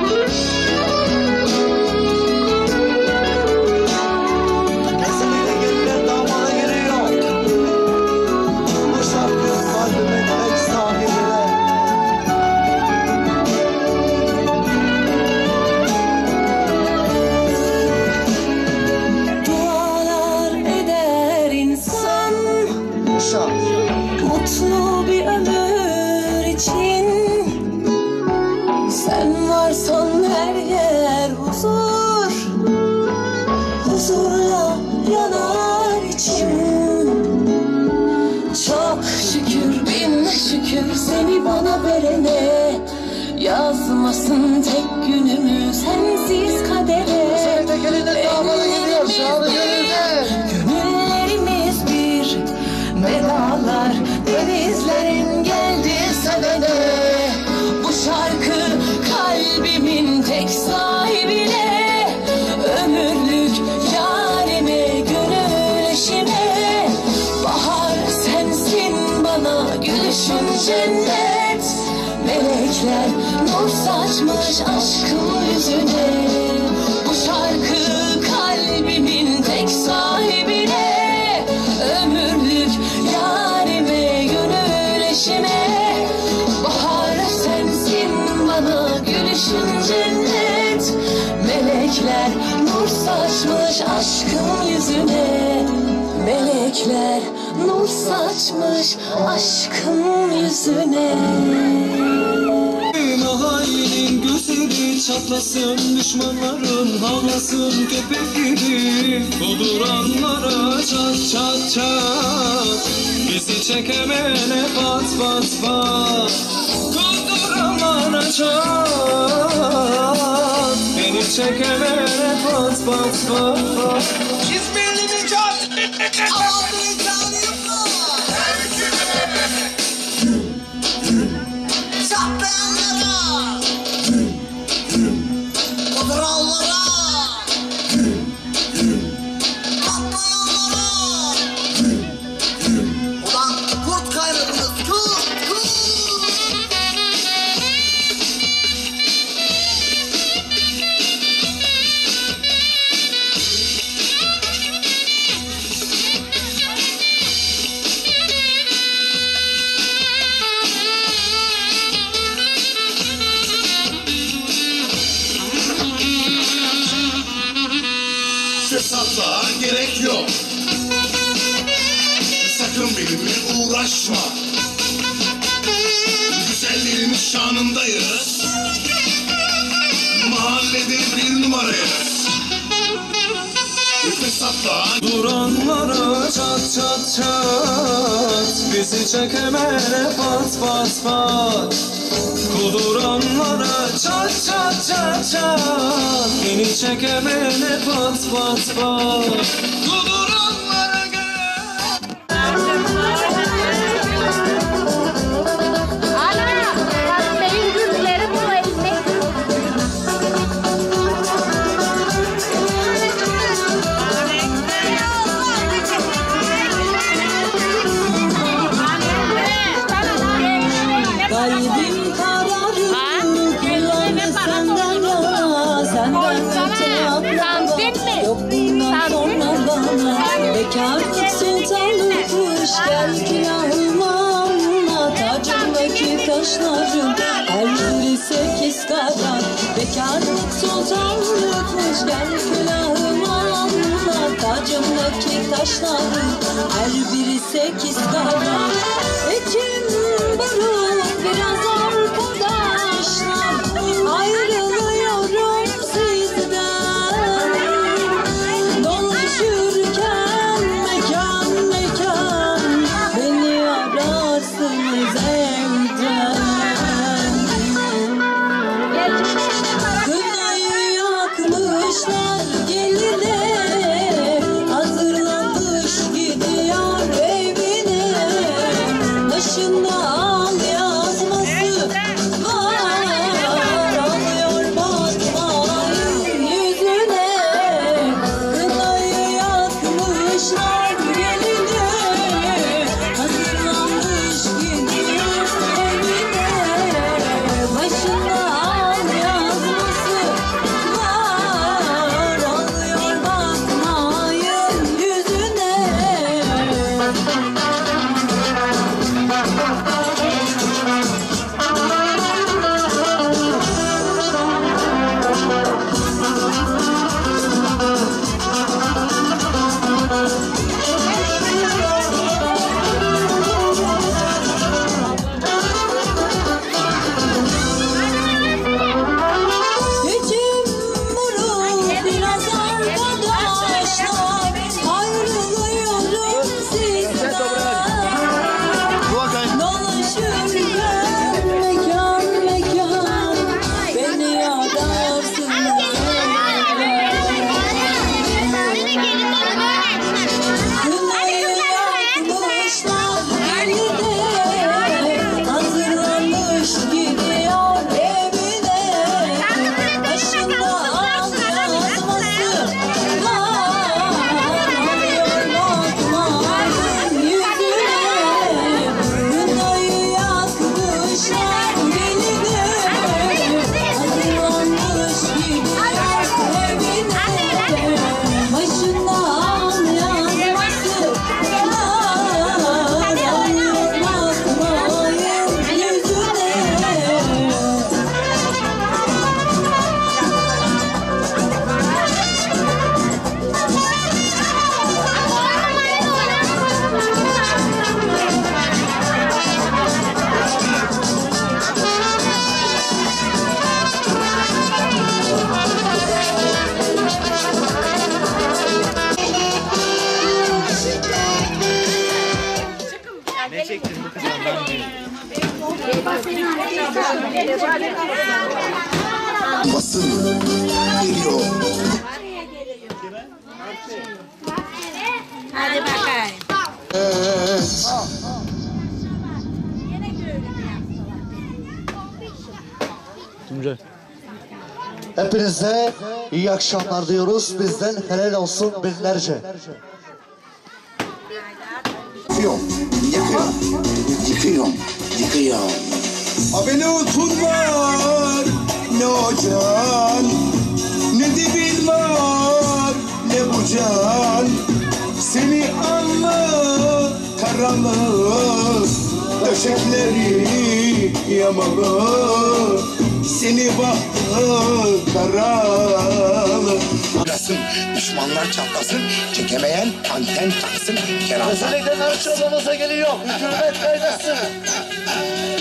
Dualar eder insan mutlu bir ömür için. Sen varsan her yer huzur, huzurla yanar içim. Çok şükür bin şükür seni bana verene. Yazmasın tek günümü sensiz kadere. Gönüllerimiz bir, ne dağlar denizlerin geldi sevene. Bu şarkı kalbimin tek sahibine. Ömürlük yarime, gönül eşine. Bahar sensin bana, gülüşün cennet. Melekler nur saçmış aşkın yüzüne. Bu şarkı kalbimin tek sahibine. Ömürlük yarime, gönül eşime. Bahar sensin bana, gülüşün cennet. Melekler nur saçmış aşkın yüzüne. Melekler nur saçmış aşkın yüzüne. Mahallenin gözleri çatlasın, düşmanların havlasın köpek gibi. Kuduranlara çat çat çat, bizi çekemene pat pat pat. Kuduranlara çat, beni çekemene pat pat pat. İzmirli'nin çat. Fesatlığa gerek yok. Sakın benimle uğraşma. Güzellerin şanındayız. Mahallede bir numarayız. Fesatlığa Duranlara çat çat çat, bizi çekemene pat pat pat. Kuduranlara çat çat çat çat, beni çekemene pat pat pat. Kuduranlara Kalbim kararır, kulağım senden yana. Senden öte aklımda yok bundan sonra bana. Bekarlık sultanlıkmış, gel külahıma anla. Tacımdaki taşlarım her biri 8 karat. Bekarlık sultanlıkmış, gel külahıma anla. Tacımdaki taşlarım her biri 8 karat. Ekim barut biraz arkadaşlar, ayrılıyorum sizden. Dolaşırken mekan mekan, beni ararsınız evden. yakmışlar geline, hazırlanmış gidiyor evine. Başında al yazması var, alıyor bakmayın yüzüne. Kınayı yakmışlar geline, hazırlanmış gidiyor evine. Başında al yazması var, alıyor bakmayın yüzüne. Hücum vurun biraz arkadaşlar, ayrılıyorum sizden. Dolaşırken mekan mekan, beni ararsınız. Kınayı yakmışlar geline, hazırlanmış gidiyor evine. Başında al yazması var, alıyor bakmayın yüzüne. Kınayı yakmışlar geline, hazırlanmış gidiyor evine. Başında al yazması var, alıyor bakmayın yüzüne. Basın geliyor. Hadi bakayım. Hepinize iyi akşamlar diyoruz. Bizden helal olsun binlerce. Yıkıyor, yıkıyor, yıkıyor, yıkıyor. Abi ne otun var, ne ocan, ne dibin var, ne bucan. Seni anla karanlık, döşekleri yamalı. Seni bahtı karanlık. Çatlasın, düşmanlar çatlasın, çekemeyen anten taksın. Özellikle narçoğlunuza geliyor, hükümet kaydasın.